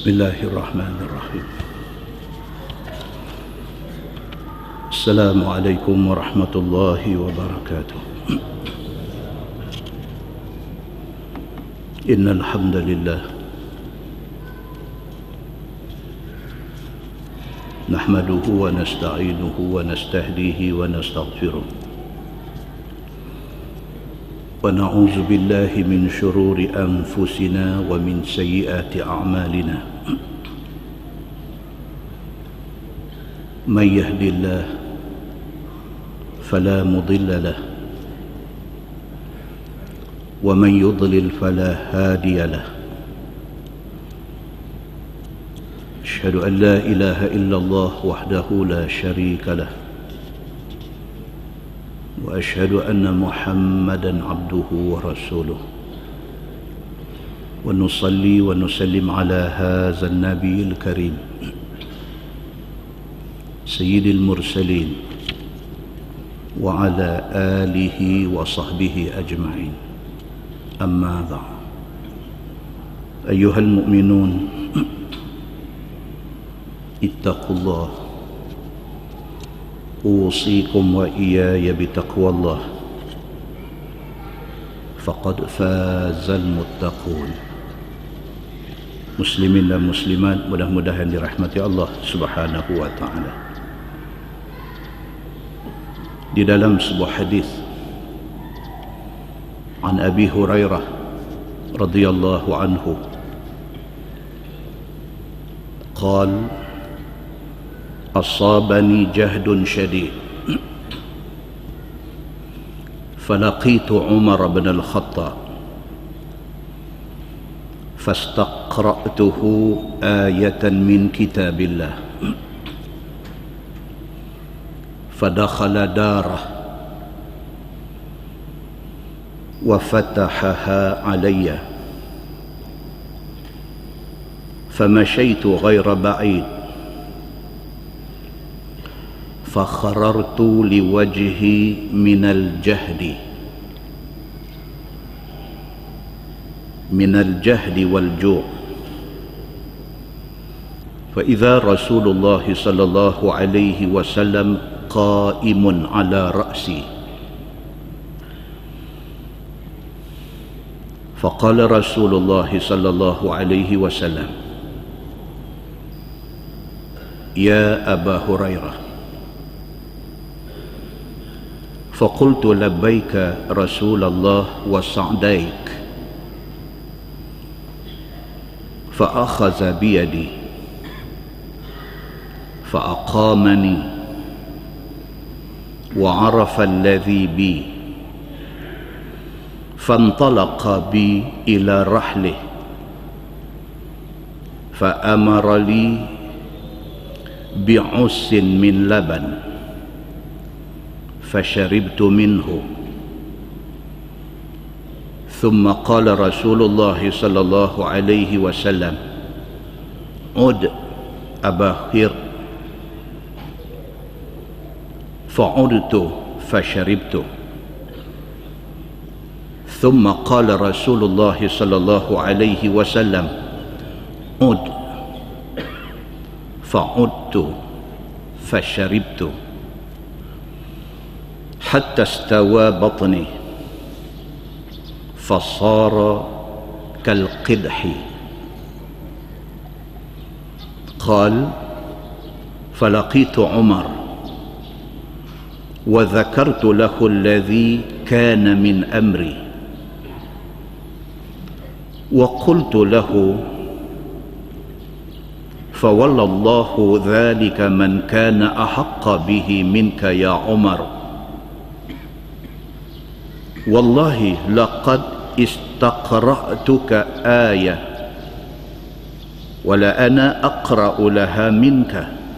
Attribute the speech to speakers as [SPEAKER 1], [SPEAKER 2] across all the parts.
[SPEAKER 1] Bismillahirrahmanirrahim. Assalamualaikum warahmatullahi wabarakatuh. Innal hamdalillah nahmaduhu wa nasta'inuhu wa nastahdihi wa nastaghfiruh wa na'udzu billahi min shururi anfusina wa min sayyiati a'malina. من يهد الله فلا مضل له ومن يضلل فلا هادي له. أشهد أن لا إله إلا الله وحده لا شريك له وأشهد أن محمدا عبده ورسوله ونصلي ونسلم على هذا النبي الكريم سيد المرسلين وعلى آله وصحبه أجمعين. أما بعد، أيها المؤمنون اتقوا الله، أوصيكم وإياي بتقوى الله، فقد فاز المتقون. Muslimin dan muslimat, mudah-mudahan dirahmati Allah Subhanahu wa taala. Di dalam sebuah hadis an Abi Hurairah radhiyallahu anhu قال أصابني جهد شديد فلقيت عمر بن الخطاب فاستقرأته آية من كتاب الله فدخل داره وفتحها علي فمشيت غير بعيد فخررت لوجهي من الجهد والجوع فإذا رسول الله صلى الله عليه وسلم قائم على رأسي فقال رسول الله صلى الله عليه وسلم يا أبا هريرة فقلت لبيك رسول الله وسعديك فأخذ بيدي فأقامني وعرف الذي بي فانطلق بي إلى رحله فأمر لي بعس من لبن فشربت منه ثم قال رسول الله صلى الله عليه وسلم عد أبا هر فعدت فشربت ثم قال رسول الله صلى الله عليه وسلم عد فعدت فشربت حتى استوى بطني فصار كالقدح. قال فلقيت عمر وذكرت له الذي كان من أمري وقلت له فوالله الله ذلك من كان أحق به منك يا عمر والله لقد استقرأتك آية ولا أنا أقرأ لها منك.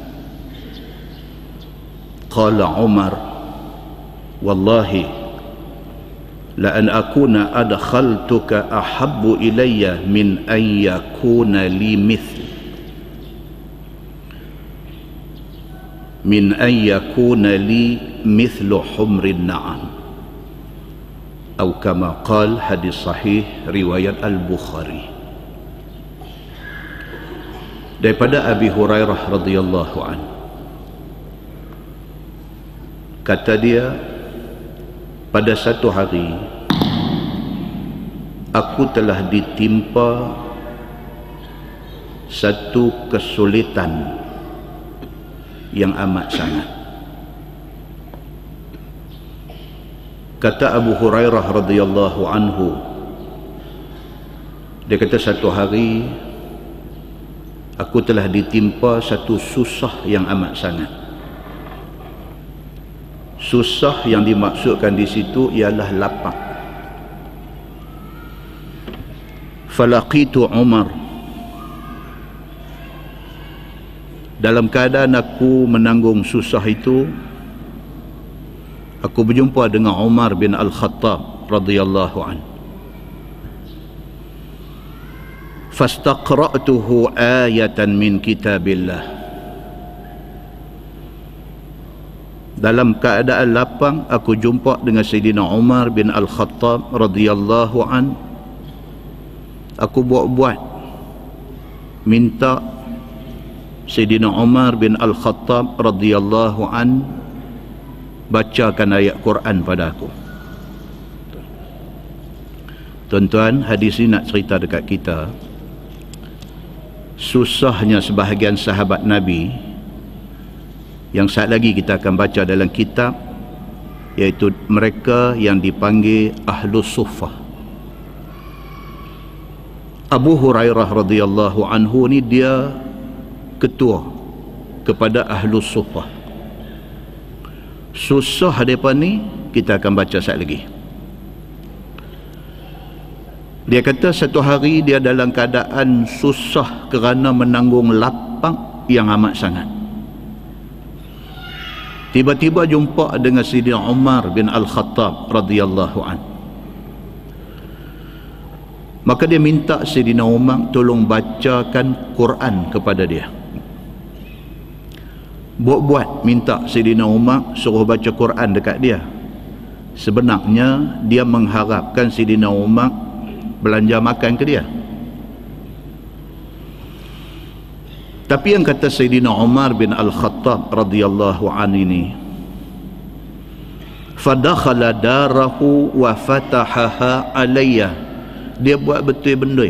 [SPEAKER 1] قال عمر والله لأن أكون أدخلتك أحب إلي من أن يكون لي مثل حمر النعم أو كما قال. Hadis sahih riwayat Al-Bukhari. daripada Abi Hurairah radhiyallahu an, kata dia, pada satu hari aku telah ditimpa satu kesulitan yang amat sangat. Kata Abu Hurairah radhiyallahu anhu, dia kata satu hari aku telah ditimpa satu susah yang amat sangat. Susah yang dimaksudkan di situ ialah lapang. Falaqitu Umar, dalam keadaan aku menanggung susah itu, aku berjumpa dengan Umar bin Al-Khattab radhiyallahu an. Fastaqra'tuhu ayatan min kitabillah. Dalam keadaan lapang aku jumpa dengan Sayyidina Umar bin Al-Khattab radhiyallahu an. Aku buat-buat minta Sayyidina Umar bin Al-Khattab radhiyallahu an bacakan ayat Quran pada aku. Tuan-tuan, hadis ini nak cerita dekat kita susahnya sebahagian sahabat Nabi yang saat lagi kita akan baca dalam kitab, iaitu mereka yang dipanggil Ahlus Suffah. Abu Hurairah radhiyallahu anhu ni dia ketua kepada Ahlus Suffah. Susah mereka ni kita akan baca saat lagi. Dia kata satu hari dia dalam keadaan susah kerana menanggung lapang yang amat sangat. Tiba-tiba jumpa dengan Sayyidina Umar bin Al-Khattab radhiyallahu an. Maka dia minta Sayyidina Umar tolong bacakan Quran kepada dia. Buat-buat minta Sayyidina Umar suruh baca Quran dekat dia. Sebenarnya dia mengharapkan Sayyidina Umar belanja makan ke dia. Tapi yang kata Sayyidina Umar bin Al-Khattab radhiyallahu an ini, fadakhala darahu wa fatahaha alayya. Dia buat betul benda.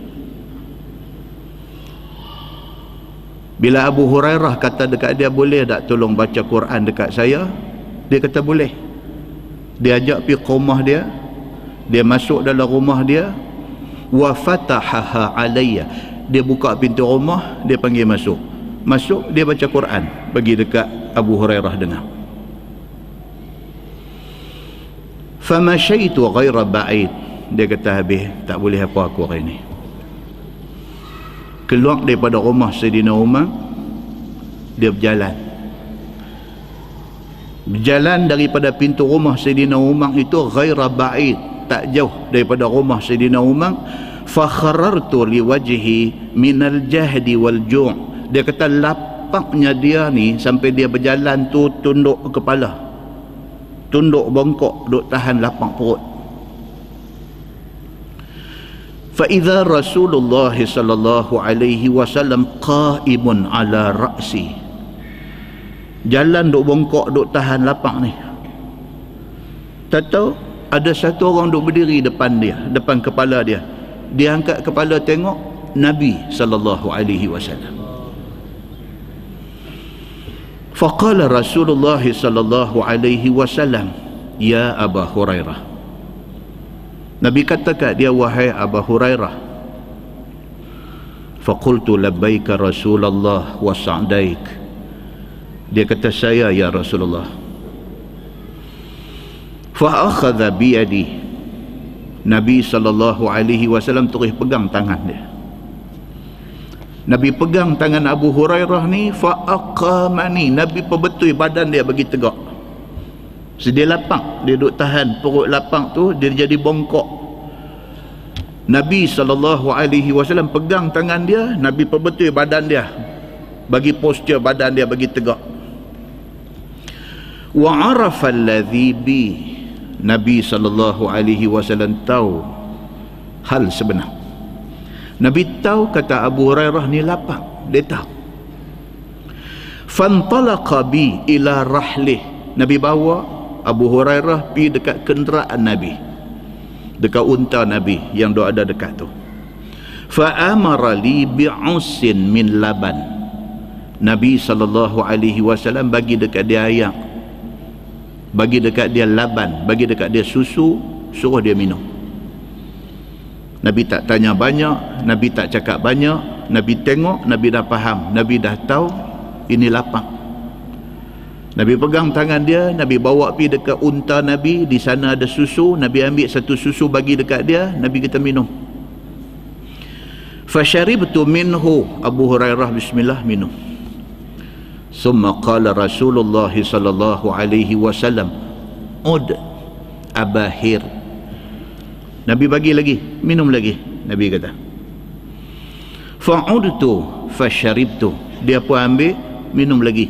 [SPEAKER 1] Bila Abu Hurairah kata dekat dia, boleh tak tolong baca Quran dekat saya, dia kata boleh. Dia ajak pergi ke rumah dia, dia masuk dalam rumah dia, wa fatahaha alayya. Dia buka pintu rumah, dia panggil masuk. Masuk, dia baca Quran bagi dekat Abu Hurairah dengar. Famashaitu ghaira ba'id. Dia kata habis, tak boleh apa aku hari ni. Keluar daripada rumah Sayyidina Umar, dia berjalan. Berjalan daripada pintu rumah Sayyidina Umar itu ghaira ba'id, tak jauh daripada rumah Sayyidina Umar. Fakharartu liwajhi minal jahdi wal ju'. Dia kata lapaknya dia ni sampai dia berjalan tu tunduk kepala, tunduk bongkok, duk tahan lapak perut. Fa idza Rasulullah sallallahu alaihi wasallam qa'imun ala ra'si. Jalan duk bongkok, duk tahan lapak ni. Tak tahu ada satu orang duk berdiri depan dia, depan kepala dia. Dia angkat kepala tengok Nabi sallallahu alaihi wasallam. Faqala Rasulullah sallallahu alaihi wasallam, ya Abu Hurairah. Nabi kata kat dia, wahai Abu Hurairah. Faqultu labbaika Rasulullah wa sa'daik. Dia kata, saya ya Rasulullah. Fa akhadha bi yadi. Nabi sallallahu alaihi wasallam terus pegang tangan dia. Nabi pegang tangan Abu Hurairah ni, fa aqamani. Nabi perbetul badan dia bagi tegak. Sedia lapang, dia duk tahan perut lapang tu, dia jadi bongkok. Nabi sallallahu alaihi wasallam pegang tangan dia, Nabi perbetul badan dia bagi postur badan dia bagi tegak. Wa arafa alladhi bi. Nabi sallallahu alaihi wasallam tahu hal sebenar. Nabi tahu kata Abu Hurairah ni lapang. dia tahu. Fantalaqa bi ila rahlih, Nabi bawa Abu Hurairah pergi dekat kenderaan Nabi, dekat unta Nabi yang dia ada dekat tu. Fa amara li bi'usin min laban, Nabi SAW bagi dekat dia ayam, bagi dekat dia laban, bagi dekat dia susu, suruh dia minum. Nabi tak tanya banyak, Nabi tak cakap banyak, Nabi tengok, Nabi dah faham, Nabi dah tahu ini lapang. Nabi pegang tangan dia, Nabi bawa pergi dekat unta Nabi, di sana ada susu, Nabi ambil satu susu bagi dekat dia, Nabi kata minum. Fasharibtu minhu, Abu Hurairah bismillah minum. Summa qala Rasulullah sallallahu alaihi wasallam, ud abahir, Nabi bagi lagi, minum lagi, Nabi kata. Fa'udtu fasharibtu, dia pun ambil, minum lagi.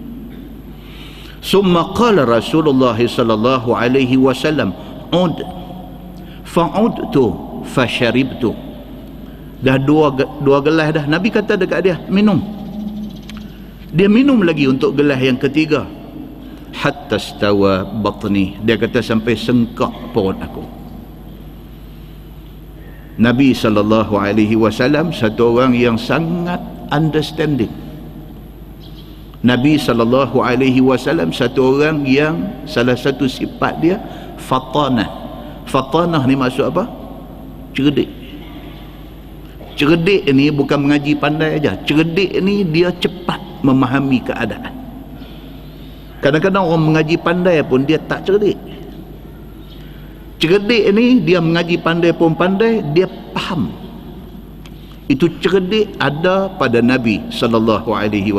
[SPEAKER 1] Summa qala Rasulullah sallallahu alaihi wasallam, ud fa'udtu fasharibtu, dah dua gelas dah, Nabi kata dekat dia minum, dia minum lagi untuk gelas yang ketiga. Hatta stawa batni, dia kata sampai sengkak perut aku. Nabi SAW satu orang yang sangat understanding. Nabi SAW satu orang yang salah satu sifat dia fatanah. Fatanah ni maksud apa? Cerdik. Cerdik ni bukan mengaji pandai aja. Cerdik ni dia cepat memahami keadaan. Kadang-kadang orang mengaji pandai pun dia tak cerdik. Cerdik ni dia mengaji pandai pun pandai, dia faham. Itu cerdik ada pada Nabi SAW.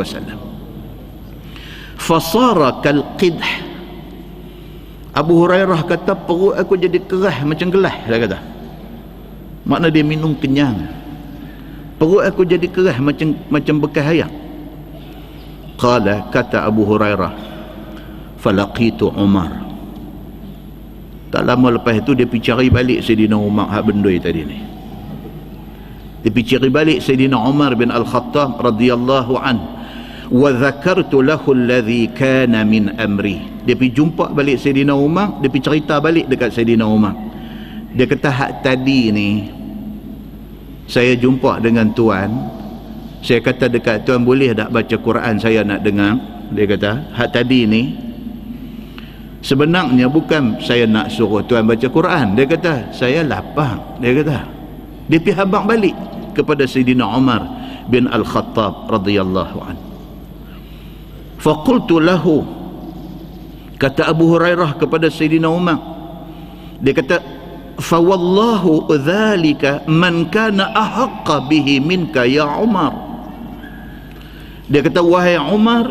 [SPEAKER 1] Fasara kal qidh, Abu Hurairah kata perut aku jadi keras macam gelas, dia kata. Makna dia minum kenyang. Perut aku jadi keras macam bekas ayam. Qala, kata Abu Hurairah, falaqitu Umar. Tak lama lepas itu dia pergi cari balik Sayyidina Umar hak bendui tadi ni. Dia pergi cari balik Sayyidina Umar bin Al-Khattab radhiyallahu an. Wa dzakartu lahu alladhi kana min amri. Dia pergi jumpa balik Sayyidina Umar, dia pergi cerita balik dekat Sayyidina Umar. Dia kata hak tadi ni saya jumpa dengan tuan, saya kata dekat tuan boleh tak baca Quran, saya nak dengar. Dia kata hak tadi ni sebenarnya bukan saya nak suruh tuan baca Quran, dia kata saya lapang. Dia kata dia pergi habaq balik kepada Sayyidina Umar bin Al-Khattab radhiyallahu an. Faqultu lahu, kata Abu Hurairah kepada Sayyidina Umar, dia kata fa wallahu dzalika man kana ahaqqa bihi minka ya Umar. Dia kata wahai Umar,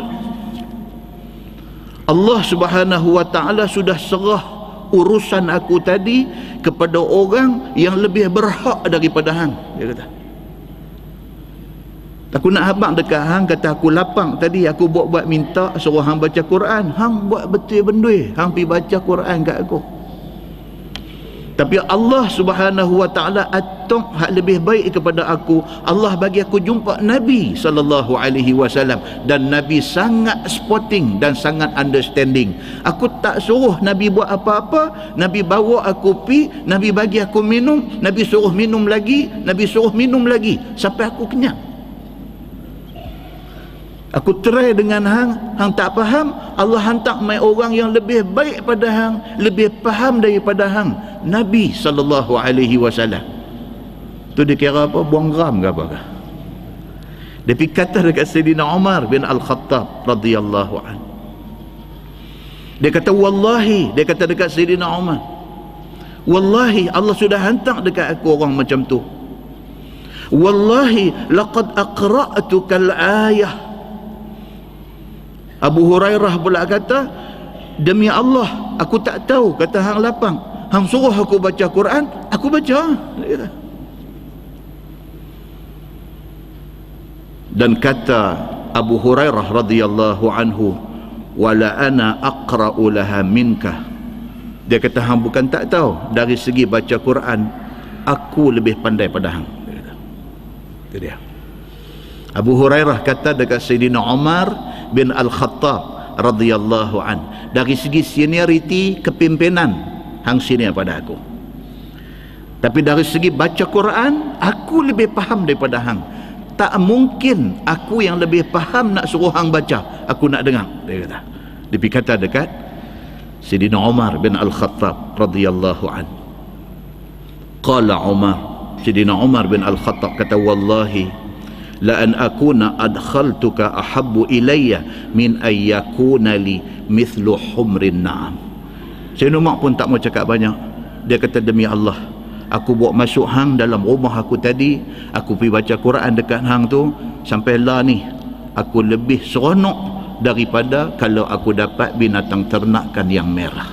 [SPEAKER 1] Allah Subhanahu wa ta'ala sudah serah urusan aku tadi kepada orang yang lebih berhak daripada hang. Dia kata aku nak habaq dekat hang, kata aku lapang tadi, aku buat minta suruh hang baca Quran, hang buat betul bendui, hang pergi baca Quran kat aku. Tapi Allah Subhanahu wa ta'ala atok hak lebih baik kepada aku. Allah bagi aku jumpa Nabi SAW, dan Nabi sangat sporting dan sangat understanding. Aku tak suruh Nabi buat apa-apa, Nabi bawa aku pi, Nabi bagi aku minum, Nabi suruh minum lagi, Nabi suruh minum lagi sampai aku kenyang. Aku try dengan hang tak faham, Allah hantar mai orang yang lebih baik pada hang, lebih faham daripada hang, Nabi SAW. Tu dia kira apa? Buang geram ke apa? Dia pergi kata dekat Sayyidina Umar bin Al-Khattab radhiyallahu an. Dia kata wallahi, dia kata dekat Sayyidina Umar, wallahi Allah sudah hantar dekat aku orang macam tu. Wallahi laqad aqra'tuka al-ayah. Abu Hurairah pula kata, demi Allah aku tak tahu, kata hang lapang, hang suruh aku baca Quran, aku baca. Dan kata Abu Hurairah radhiyallahu anhu, wala ana aqra'u laha minka. Dia kata hang bukan tak tahu, dari segi baca Quran aku lebih pandai pada hang. Itu dia. Abu Hurairah kata dekat Sayyidina Umar bin Al-Khattab radhiyallahu an, dari segi senioriti kepimpinan hang senior pada aku, tapi dari segi baca Quran aku lebih faham daripada hang. Tak mungkin aku yang lebih faham nak suruh hang baca, aku nak dengar, dia kata. Dia kata dekat Sayyidina Umar bin Al-Khattab radhiyallahu an. Qala Umar, Sayyidina Umar bin Al-Khattab kata, wallahi la an akuna adkhaltuka ahabbu ilayya min ay yakuna li mithlu humrin na'am. Sayyidina Umar pun tak mau cakap banyak. Dia kata, demi Allah, aku buat masuk hang dalam rumah aku tadi, aku pergi baca Quran dekat hang tu, sampai lah ni aku lebih seronok daripada kalau aku dapat binatang ternakan yang merah.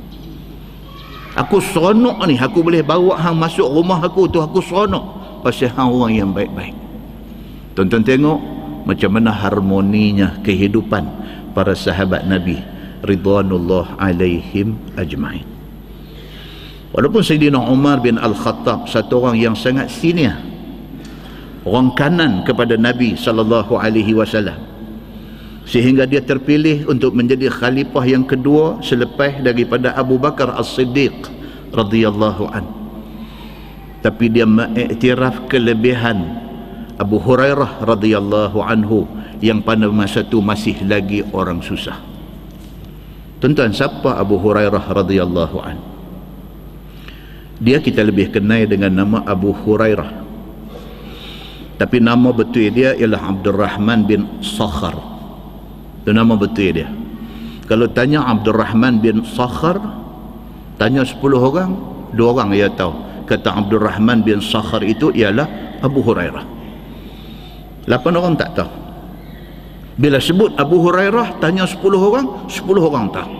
[SPEAKER 1] Aku seronok ni, aku boleh bawa hang masuk rumah aku tu, aku seronok pasal hang orang yang baik-baik. Tonton tengok macam mana harmoninya kehidupan para sahabat Nabi ridwanullah alaihim ajma'in. Walaupun Sayyidina Umar bin Al-Khattab satu orang yang sangat senior, orang kanan kepada Nabi SAW, sehingga dia terpilih untuk menjadi khalifah yang kedua selepas daripada Abu Bakar As-Siddiq radhiyallahu an. Tapi dia mengiktiraf kelebihan Abu Hurairah radhiyallahu anhu yang pada masa itu masih lagi orang susah. Tuan-tuan, siapa Abu Hurairah radhiyallahu an? Dia kita lebih kenal dengan nama Abu Hurairah, tapi nama betul dia ialah Abdul Rahman bin Sakhar. Itu nama betul dia. Kalau tanya Abdul Rahman bin Sakhar, tanya 10 orang, 2 orang dia tahu. Kata Abdul Rahman bin Sakhar itu ialah Abu Hurairah. 8 orang tak tahu. Bila sebut Abu Hurairah, tanya 10 orang, 10 orang tahu.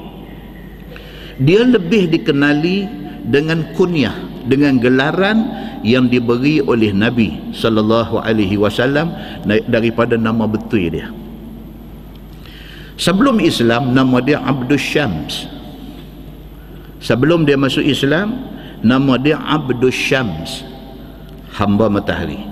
[SPEAKER 1] Dia lebih dikenali dengan kunyah, dengan gelaran yang diberi oleh Nabi sallallahu alaihi wasallam daripada nama betul dia. Sebelum Islam nama dia Abdul Syams. Sebelum dia masuk Islam nama dia Abdul Syams, hamba matahari.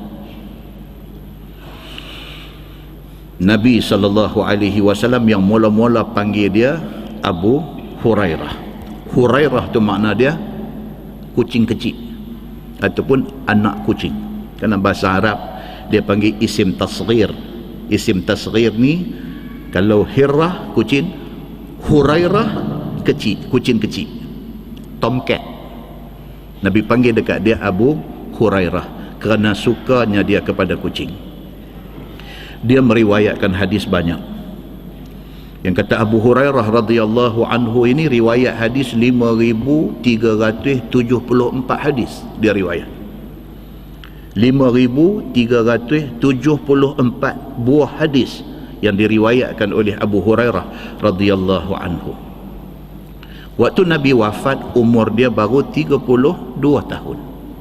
[SPEAKER 1] Nabi sallallahu alaihi wasallam yang mula-mula panggil dia Abu Hurairah. Hurairah tu makna dia kucing kecil ataupun anak kucing. Kerana bahasa Arab dia panggil isim tasghir. Isim tasghir ni kalau Hirrah kucing, Hurairah kecil, kucing kecil, tomcat. Nabi panggil dekat dia Abu Hurairah kerana sukanya dia kepada kucing. Dia meriwayatkan hadis banyak. Yang kata Abu Hurairah radhiyallahu anhu ini riwayat hadis 5,374 hadis dia riwayat. 5,374 buah hadis yang diriwayatkan oleh Abu Hurairah radhiyallahu anhu. Waktu Nabi wafat umur dia baru 32 tahun.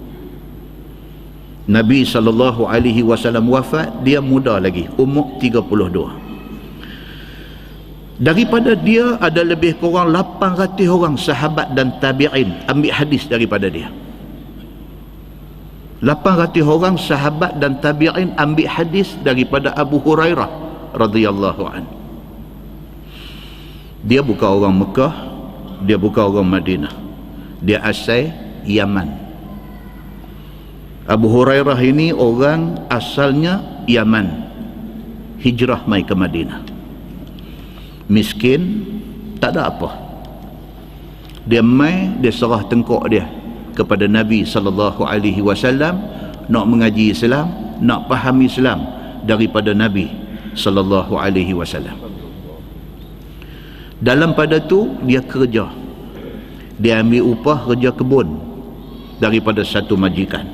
[SPEAKER 1] Nabi SAW wafat dia muda lagi, umur 32. Daripada dia ada lebih kurang 800 orang sahabat dan tabi'in ambil hadis daripada dia. 800 orang sahabat dan tabi'in ambil hadis daripada Abu Hurairah radhiyallahu an. Dia bukan orang Mekah, dia bukan orang Madinah, dia asal Yaman. Abu Hurairah ini orang asalnya Yaman, hijrah mai ke Madinah. Miskin, tak ada apa. Dia mai, dia serah tengkok dia kepada Nabi SAW, nak mengaji Islam, nak faham Islam daripada Nabi SAW. Dalam pada tu dia kerja, dia ambil upah kerja kebun daripada satu majikan.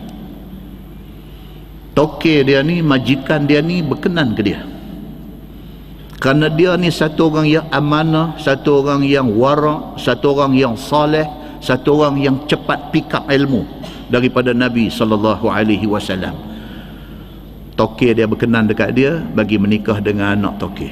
[SPEAKER 1] Toke dia ni, majikan dia ni berkenan ke dia, kerana dia ni satu orang yang amanah, satu orang yang wara', satu orang yang saleh, satu orang yang cepat pick up ilmu daripada Nabi SAW. Toke dia berkenan dekat dia bagi menikah dengan anak toke.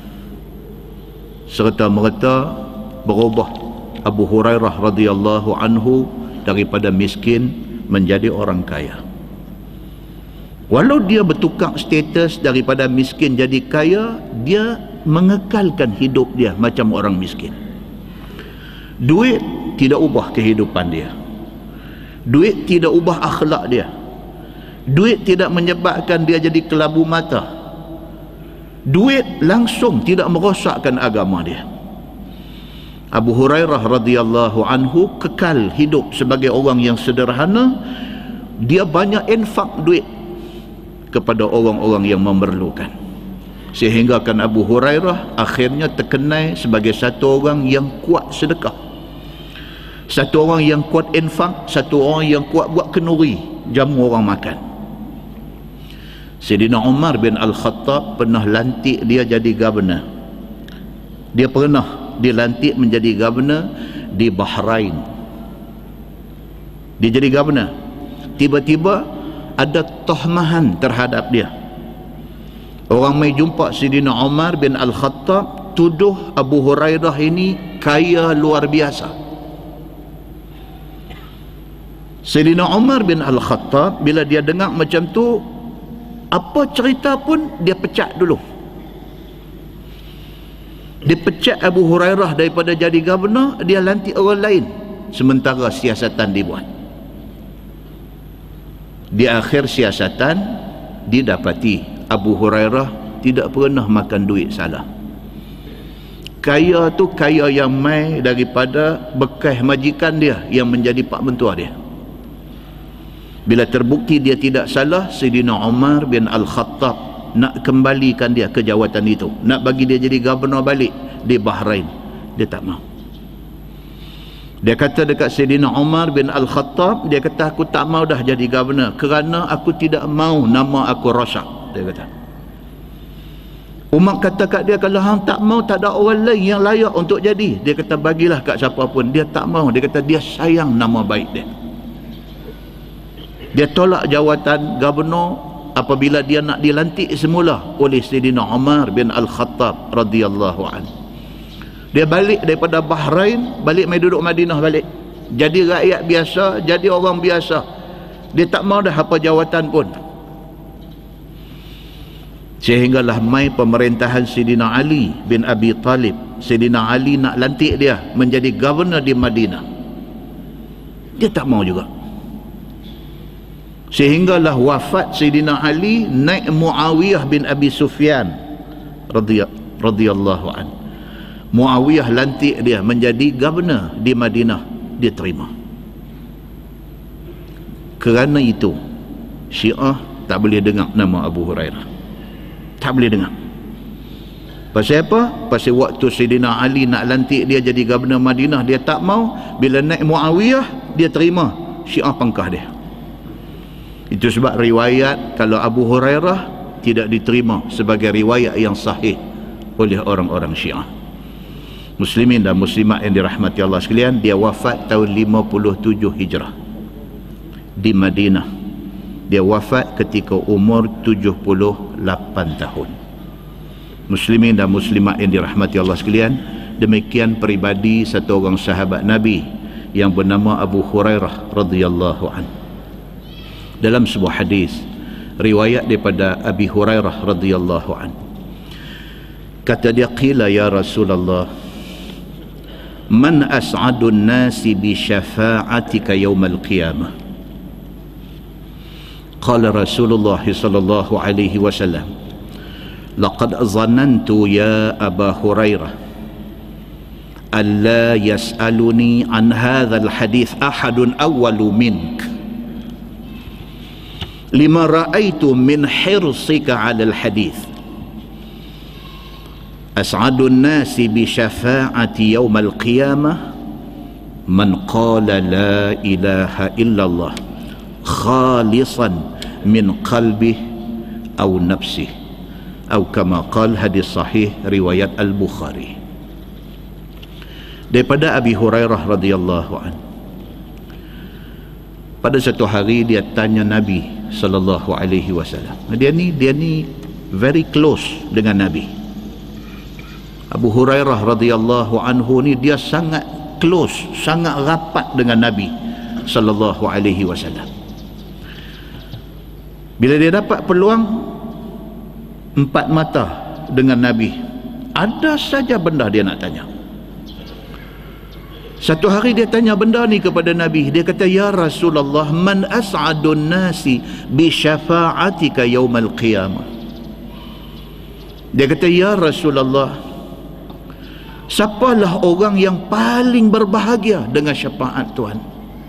[SPEAKER 1] Serta merta berubah Abu Hurairah radhiyallahu anhu daripada miskin menjadi orang kaya. Walau dia bertukar status daripada miskin jadi kaya, dia mengekalkan hidup dia macam orang miskin. Duit tidak ubah kehidupan dia. Duit tidak ubah akhlak dia. Duit tidak menyebabkan dia jadi kelabu mata. Duit langsung tidak merosakkan agama dia. Abu Hurairah radhiyallahu anhu kekal hidup sebagai orang yang sederhana. Dia banyak infak duit kepada orang-orang yang memerlukan, sehingga kan Abu Hurairah akhirnya terkenal sebagai satu orang yang kuat sedekah, satu orang yang kuat infak, satu orang yang kuat buat kenduri jamu orang makan. Sayyidina Umar bin Al-Khattab pernah lantik dia jadi governor. Dia pernah dilantik menjadi governor di Bahrain. Dia jadi governor, tiba-tiba ada tohmahan terhadap dia. Orang mai jumpa Sayyidina Umar bin Al-Khattab, tuduh Abu Hurairah ini kaya luar biasa. Sayyidina Umar bin Al-Khattab bila dia dengar macam tu, apa cerita pun dia pecat dulu. Dia pecat Abu Hurairah daripada jadi governor, dia lantik orang lain, sementara siasatan dibuat. Di akhir siasatan didapati Abu Hurairah tidak pernah makan duit salah. Kaya tu kaya yang mai daripada bekas majikan dia yang menjadi pak mentua dia. Bila terbukti dia tidak salah, Sayyidina Umar bin Al-Khattab nak kembalikan dia ke jawatan itu, nak bagi dia jadi governor balik di Bahrain. Dia tak mau. Dia kata dekat Sayyidina Umar bin Al-Khattab, dia kata aku tak mau dah jadi governor kerana aku tidak mau nama aku rosak. Dia kata. Umar kata kat dia, kalau hang tak mau tak ada orang lain yang layak untuk jadi. Dia kata bagilah kat siapa pun. Dia tak mau. Dia kata dia sayang nama baik dia. Dia tolak jawatan governor apabila dia nak dilantik semula oleh Sayyidina Umar bin Al-Khattab radhiyallahu anhu. Dia balik daripada Bahrain, balik mai duduk Madinah balik. Jadi rakyat biasa, jadi orang biasa. Dia tak mau dah apa jawatan pun. Sehinggalah mai pemerintahan Sayyidina Ali bin Abi Talib. Sayyidina Ali nak lantik dia menjadi governor di Madinah. Dia tak mau juga. Sehinggalah wafat Sayyidina Ali, naik Muawiyah bin Abi Sufyan radhiyallahu anhu. Muawiyah lantik dia menjadi governor di Madinah, dia terima. Kerana itu Syiah tak boleh dengar nama Abu Hurairah, tak boleh dengar. Pasal apa? Pasal waktu Sayyidina Ali nak lantik dia jadi governor Madinah, dia tak mau. Bila naik Muawiyah, dia terima. Syiah pangkah dia. Itu sebab riwayat kalau Abu Hurairah tidak diterima sebagai riwayat yang sahih oleh orang-orang Syiah. Muslimin dan muslimat yang dirahmati Allah sekalian, dia wafat tahun 57 Hijrah di Madinah. Dia wafat ketika umur 78 tahun. Muslimin dan muslimat yang dirahmati Allah sekalian, demikian peribadi satu orang sahabat Nabi yang bernama Abu Hurairah radhiyallahu anhu. Dalam sebuah hadis riwayat daripada Abi Hurairah radhiyallahu anhu, kata dia, qila ya Rasulullah, man as'adun nasi bi syafa'atika yawmal qiyamah? Qala Rasulullah sallallahu alaihi wasallam, laqad zanantu ya Aba Hurairah alla yas'aluni an hadzal hadith ahadun awwalu mink lima ra'aitu min hirsika 'ala al-hadith. As'adun nasi bi syafa'ati yawmal qiyamah man qala la ilaha illallah khalisan min qalbih aw nafsih, atau kama qala, hadis sahih riwayat Al-Bukhari. Daripada Abi Hurairah radhiyallahu anhu, pada satu hari dia tanya Nabi sallallahu alaihi wasallam. Dia ni very close dengan Nabi. Abu Hurairah radhiyallahu anhu ni dia sangat close, sangat rapat dengan Nabi sallallahu alaihi wasallam. Bila dia dapat peluang empat mata dengan Nabi, ada saja benda dia nak tanya. Satu hari dia tanya benda ni kepada Nabi. Dia kata, ya Rasulullah, man as'adun nasi bi syafa'atika yaumal qiyamah. Dia kata, ya Rasulullah, siapalah orang yang paling berbahagia dengan syafaat Tuhan?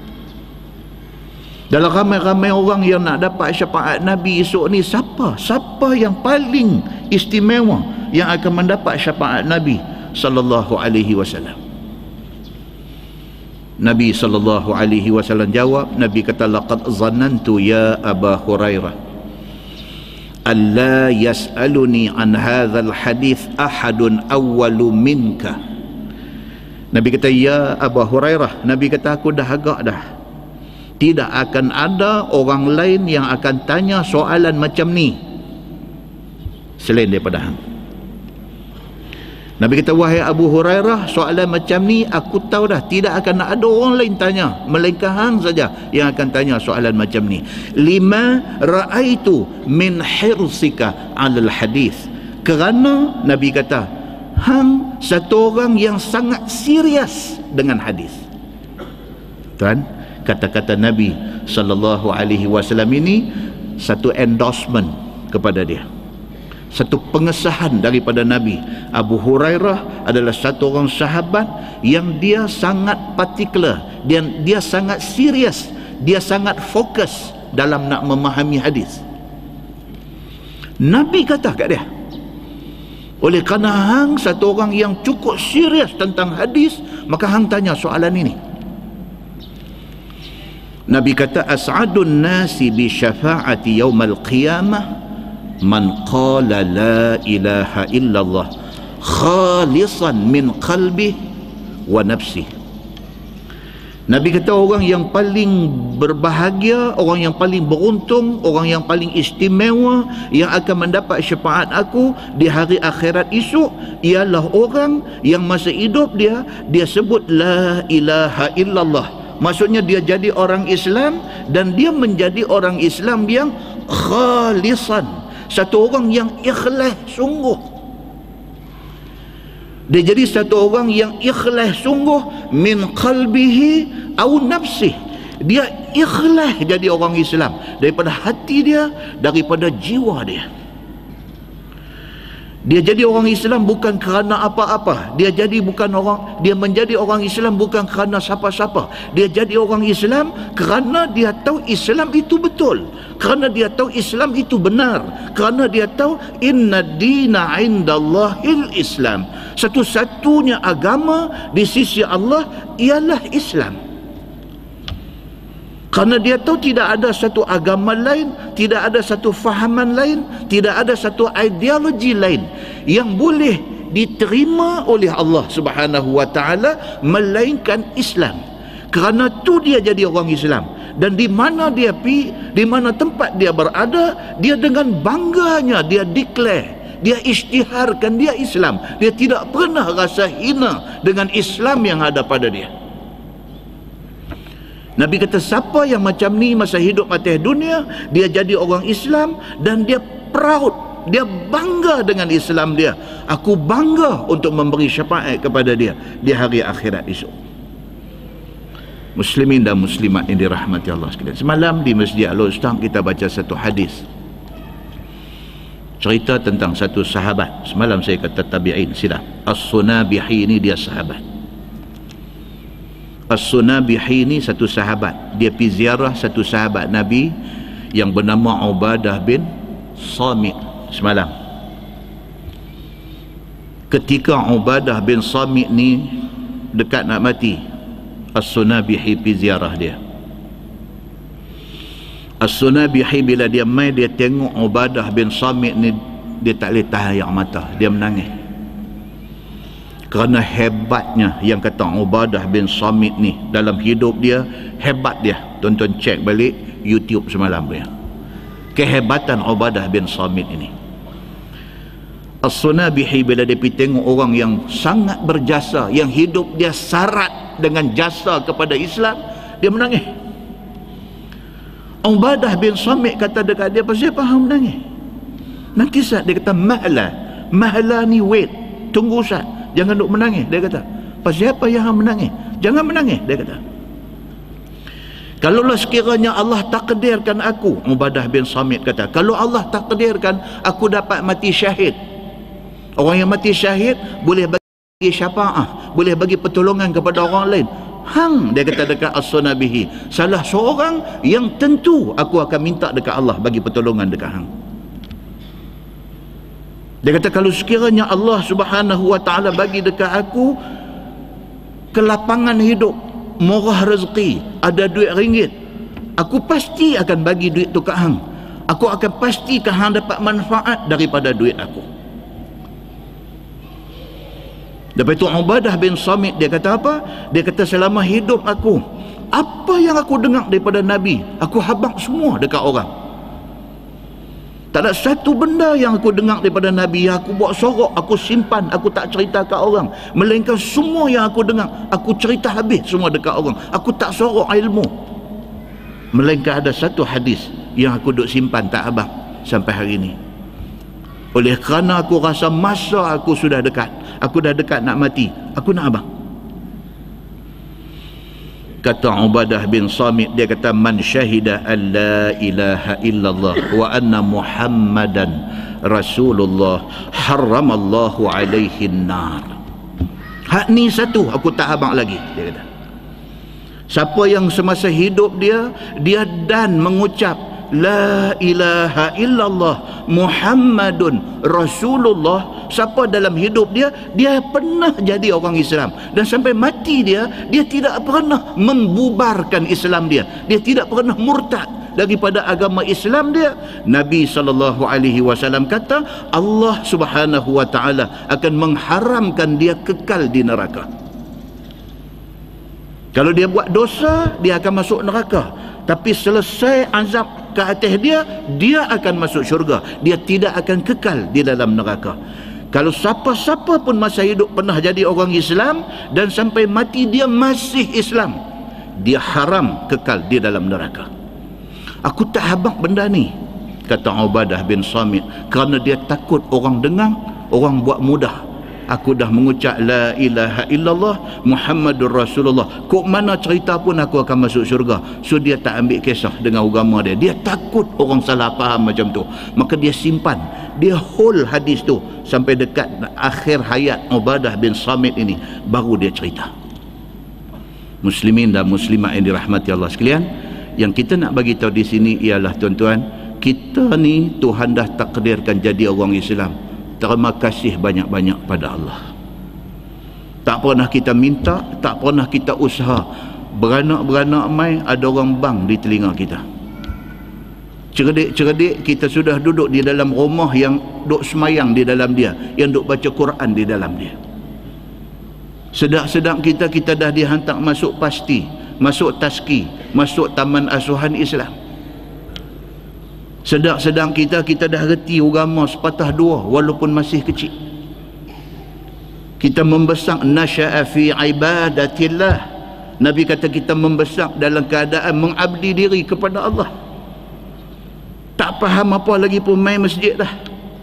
[SPEAKER 1] Dalam ramai-ramai orang yang nak dapat syafaat Nabi esok ni, siapa yang paling istimewa yang akan mendapat syafaat Nabi sallallahu alaihi wasallam? Nabi sallallahu alaihi wasallam jawab, Nabi kata, laqad zannantu ya Aba Hurairah alla yas'aluni an hadzal hadith ahadun awwalu minka. Nabi kata, ya Aba Hurairah, Nabi kata, aku dah agak dah, tidak akan ada orang lain yang akan tanya soalan macam ni selain daripada hang. Nabi kata, wahai Abu Hurairah, soalan macam ni aku tahu dah, tidak akan ada orang lain tanya melainkan hang saja yang akan tanya soalan macam ni. Lima ra'aitu min hirsika 'alal hadis. Kerana Nabi kata, hang satu orang yang sangat serius dengan hadis. Tuan, kata-kata Nabi sallallahu alaihi wasallam ini satu endorsement kepada dia, satu pengesahan daripada Nabi. Abu Hurairah adalah satu orang sahabat yang dia sangat particular, dia sangat serius, dia sangat fokus dalam nak memahami hadis. Nabi kata kat dia, oleh kerana hang satu orang yang cukup serius tentang hadis, maka hang tanya soalan ini. Nabi kata, as'adun nasi bi syafa'ati yaumal qiyamah man qala la ilaha illallah khalisan min qalbi wa nafsi. Nabi kata, orang yang paling berbahagia, orang yang paling beruntung, orang yang paling istimewa yang akan mendapat syafaat aku di hari akhirat esok ialah orang yang masa hidup dia sebut la ilaha illallah. Maksudnya dia jadi orang Islam, dan dia menjadi orang Islam yang khalisan, satu orang yang ikhlas sungguh. Dia jadi satu orang yang ikhlas sungguh, min qalbihi au nafsih. Dia ikhlas jadi orang Islam daripada hati dia, daripada jiwa dia. Dia jadi orang Islam bukan kerana apa-apa. Dia menjadi orang Islam bukan kerana siapa-siapa. Dia jadi orang Islam kerana dia tahu Islam itu betul, kerana dia tahu Islam itu benar, kerana dia tahu inna dina indallahil Islam. Satu-satunya agama di sisi Allah ialah Islam. Kerana dia tahu tidak ada satu agama lain, tidak ada satu fahaman lain, tidak ada satu ideologi lain yang boleh diterima oleh Allah Subhanahu wa taala melainkan Islam. Kerana tu dia jadi orang Islam, dan di mana dia pergi, di mana tempat dia berada, dia dengan bangganya dia declare, dia isytiharkan dia Islam. Dia tidak pernah rasa hina dengan Islam yang ada pada dia. Nabi kata, siapa yang macam ni masa hidup atas dunia, dia jadi orang Islam dan dia proud, dia bangga dengan Islam dia. Aku bangga untuk memberi syafaat kepada dia di hari akhirat esok. Muslimin dan muslimat yang dirahmati Allah sekalian, semalam di Masjid Al-Ustaz kita baca satu hadis cerita tentang satu sahabat. Semalam saya kata tabi'in, silap. As-Sunabihi ini dia sahabat. As-Sunabihi ini satu sahabat, dia pergi ziarah satu sahabat Nabi yang bernama Ubadah bin Samit semalam. Ketika Ubadah bin Samit ni dekat nak mati, As-Sunabihi pergi ziarah dia. As-Sunabihi bila dia mai, dia tengok Ubadah bin Samit ni, dia tak boleh tahan air mata, dia menangis. Kerana hebatnya yang kata Ubadah bin Samit ni dalam hidup dia, hebat dia. Tonton cek balik YouTube semalam dia, kehebatan Ubadah bin Samit ini. As-Sunabihi bila dia pergi tengok orang yang sangat berjasa, yang hidup dia syarat dengan jasa kepada Islam, dia menangis. Ubadah bin Samit kata dekat dia, pasal apa hang menangis? Nanti saat dia kata mahla ni wait, tunggu saat, jangan duk menangis. Dia kata, pasal apa yang hang menangis? Jangan menangis, dia kata. Kalaulah sekiranya Allah takdirkan aku, Ubadah bin Samit kata, kalau Allah takdirkan aku dapat mati syahid, orang yang mati syahid boleh bagi syafaah, boleh bagi pertolongan kepada orang lain. Hang, dia kata dekat as-sunabihi, salah seorang yang tentu aku akan minta dekat Allah bagi pertolongan dekat hang. Dia kata kalau sekiranya Allah Subhanahu wa taala bagi dekat aku kelapangan hidup, murah rezeki, ada duit ringgit, aku pasti akan bagi duit tu kat hang. Aku akan pastikan hang dapat manfaat daripada duit aku. Lepas itu Ubadah bin Samit dia kata apa? Dia kata selama hidup aku, apa yang aku dengar daripada Nabi, aku habaq semua dekat orang. Tak ada satu benda yang aku dengar daripada Nabi yang aku buat sorok, aku simpan, aku tak cerita kat orang. Melainkan semua yang aku dengar, aku cerita habis semua dekat orang. Aku tak sorok ilmu. Melainkan ada satu hadis yang aku duk simpan tak habaq sampai hari ini. Oleh kerana aku rasa masa aku sudah dekat, aku dah dekat nak mati, aku nak habaq. Kata Ubadah bin Samit, dia kata, man syahida an la ilaha illallah wa anna Muhammadan Rasulullah haramallahu alaihi nar. Hak ni satu aku tak habaq lagi, dia kata. Siapa yang semasa hidup dia dan mengucap la ilaha illallah Muhammadun Rasulullah, siapa dalam hidup dia pernah jadi orang Islam, dan sampai mati dia tidak pernah membubarkan Islam dia tidak pernah murtad daripada agama Islam dia. Nabi SAW kata Allah Subhanahu wa taala akan mengharamkan dia kekal di neraka. Kalau dia buat dosa, dia akan masuk neraka, tapi selesai azab ke atas dia akan masuk syurga. Dia tidak akan kekal di dalam neraka. Kalau siapa-siapa pun masa hidup pernah jadi orang Islam dan sampai mati dia masih Islam, dia haram kekal di dalam neraka. Aku tak habaq benda ni, kata Ubadah bin Samit, kerana dia takut orang dengar, orang buat mudah. Aku dah mengucap la ilaha illallah Muhammadur Rasulullah, kok mana cerita pun aku akan masuk syurga. So dia tak ambil kisah dengan agama dia. Dia takut orang salah faham macam tu. Maka dia simpan, dia hold hadis tu sampai dekat akhir hayat Ubadah bin Samit ini, baru dia cerita. Muslimin dan muslimat yang dirahmati Allah sekalian, yang kita nak bagi tahu di sini ialah, tuan-tuan, kita ni Tuhan dah takdirkan jadi orang Islam. Terima kasih banyak-banyak pada Allah. Tak pernah kita minta, tak pernah kita usaha. Beranak-beranak mai ada orang bang di telinga kita. Cerdik-cerdik kita sudah duduk di dalam rumah yang duk semayang di dalam dia, yang duk baca Quran di dalam dia. Sedang-sedang kita dah dihantar masuk pasti, masuk taski, masuk taman asuhan Islam. Sedang-sedang kita dah reti agama sepatah dua walaupun masih kecil. Kita membesar nasya'a fi ibadatillah. Nabi kata kita membesar dalam keadaan mengabdi diri kepada Allah. Tak faham apa lagi pun main masjid dah.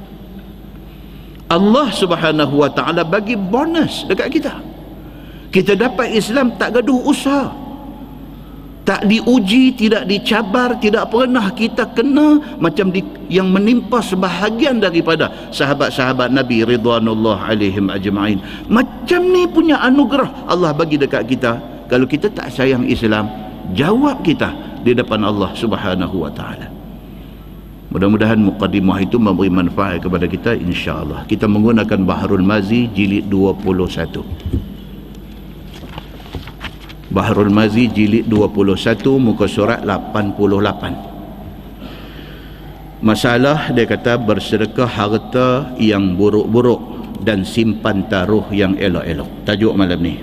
[SPEAKER 1] Allah Subhanahu wa taala bagi bonus dekat kita. Kita dapat Islam tak gaduh usaha, tak diuji, tidak dicabar, tidak pernah kita kena macam yang menimpa sebahagian daripada sahabat-sahabat Nabi ridwanullah alaihim ajma'in. Macam ni punya anugerah Allah bagi dekat kita. Kalau kita tak sayang Islam, jawab kita di depan Allah Subhanahu wa taala. Mudah-mudahan muqaddimah itu memberi manfaat kepada kita, insya-Allah. Kita menggunakan Bahrul Mazi jilid 21. Bahrul Mazi jilid 21 muka surat 88. Masalah dia kata bersedekah harta yang buruk-buruk dan simpan taruh yang elok-elok. Tajuk malam ni.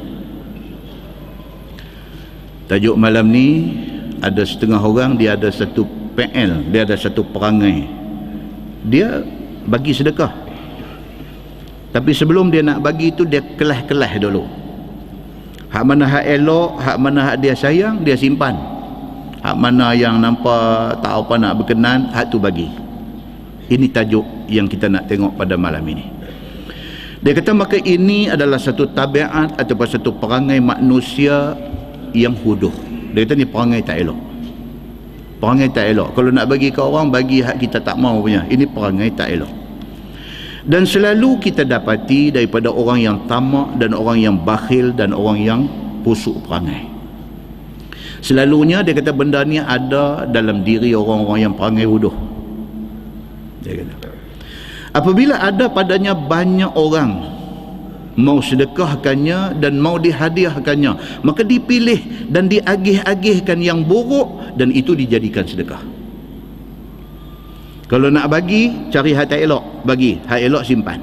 [SPEAKER 1] Tajuk malam ni, ada setengah orang dia ada satu PL, dia ada satu perangai. Dia bagi sedekah. Tapi sebelum dia nak bagi itu dia kelah-kelah dulu. Hak mana hak elok, hak mana hak dia sayang, dia simpan. Hak mana yang nampak tak apa nak berkenan, hak tu bagi. Ini tajuk yang kita nak tengok pada malam ini. Dia kata maka ini adalah satu tabiat ataupun satu perangai manusia yang huduh. Dia kata ni perangai tak elok. Perangai tak elok. Kalau nak bagi ke orang, bagi hak kita tak mau punya. Ini perangai tak elok. Dan selalu kita dapati daripada orang yang tamak dan orang yang bakhil dan orang yang busuk perangai. Selalunya dia kata benda ni ada dalam diri orang-orang yang perangai huduh. Dia kata apabila ada padanya banyak orang mau sedekahkannya dan mau dihadiahkannya, maka dipilih dan diagih-agihkan yang buruk dan itu dijadikan sedekah. Kalau nak bagi, cari hak tak elok, bagi. Hak elok simpan.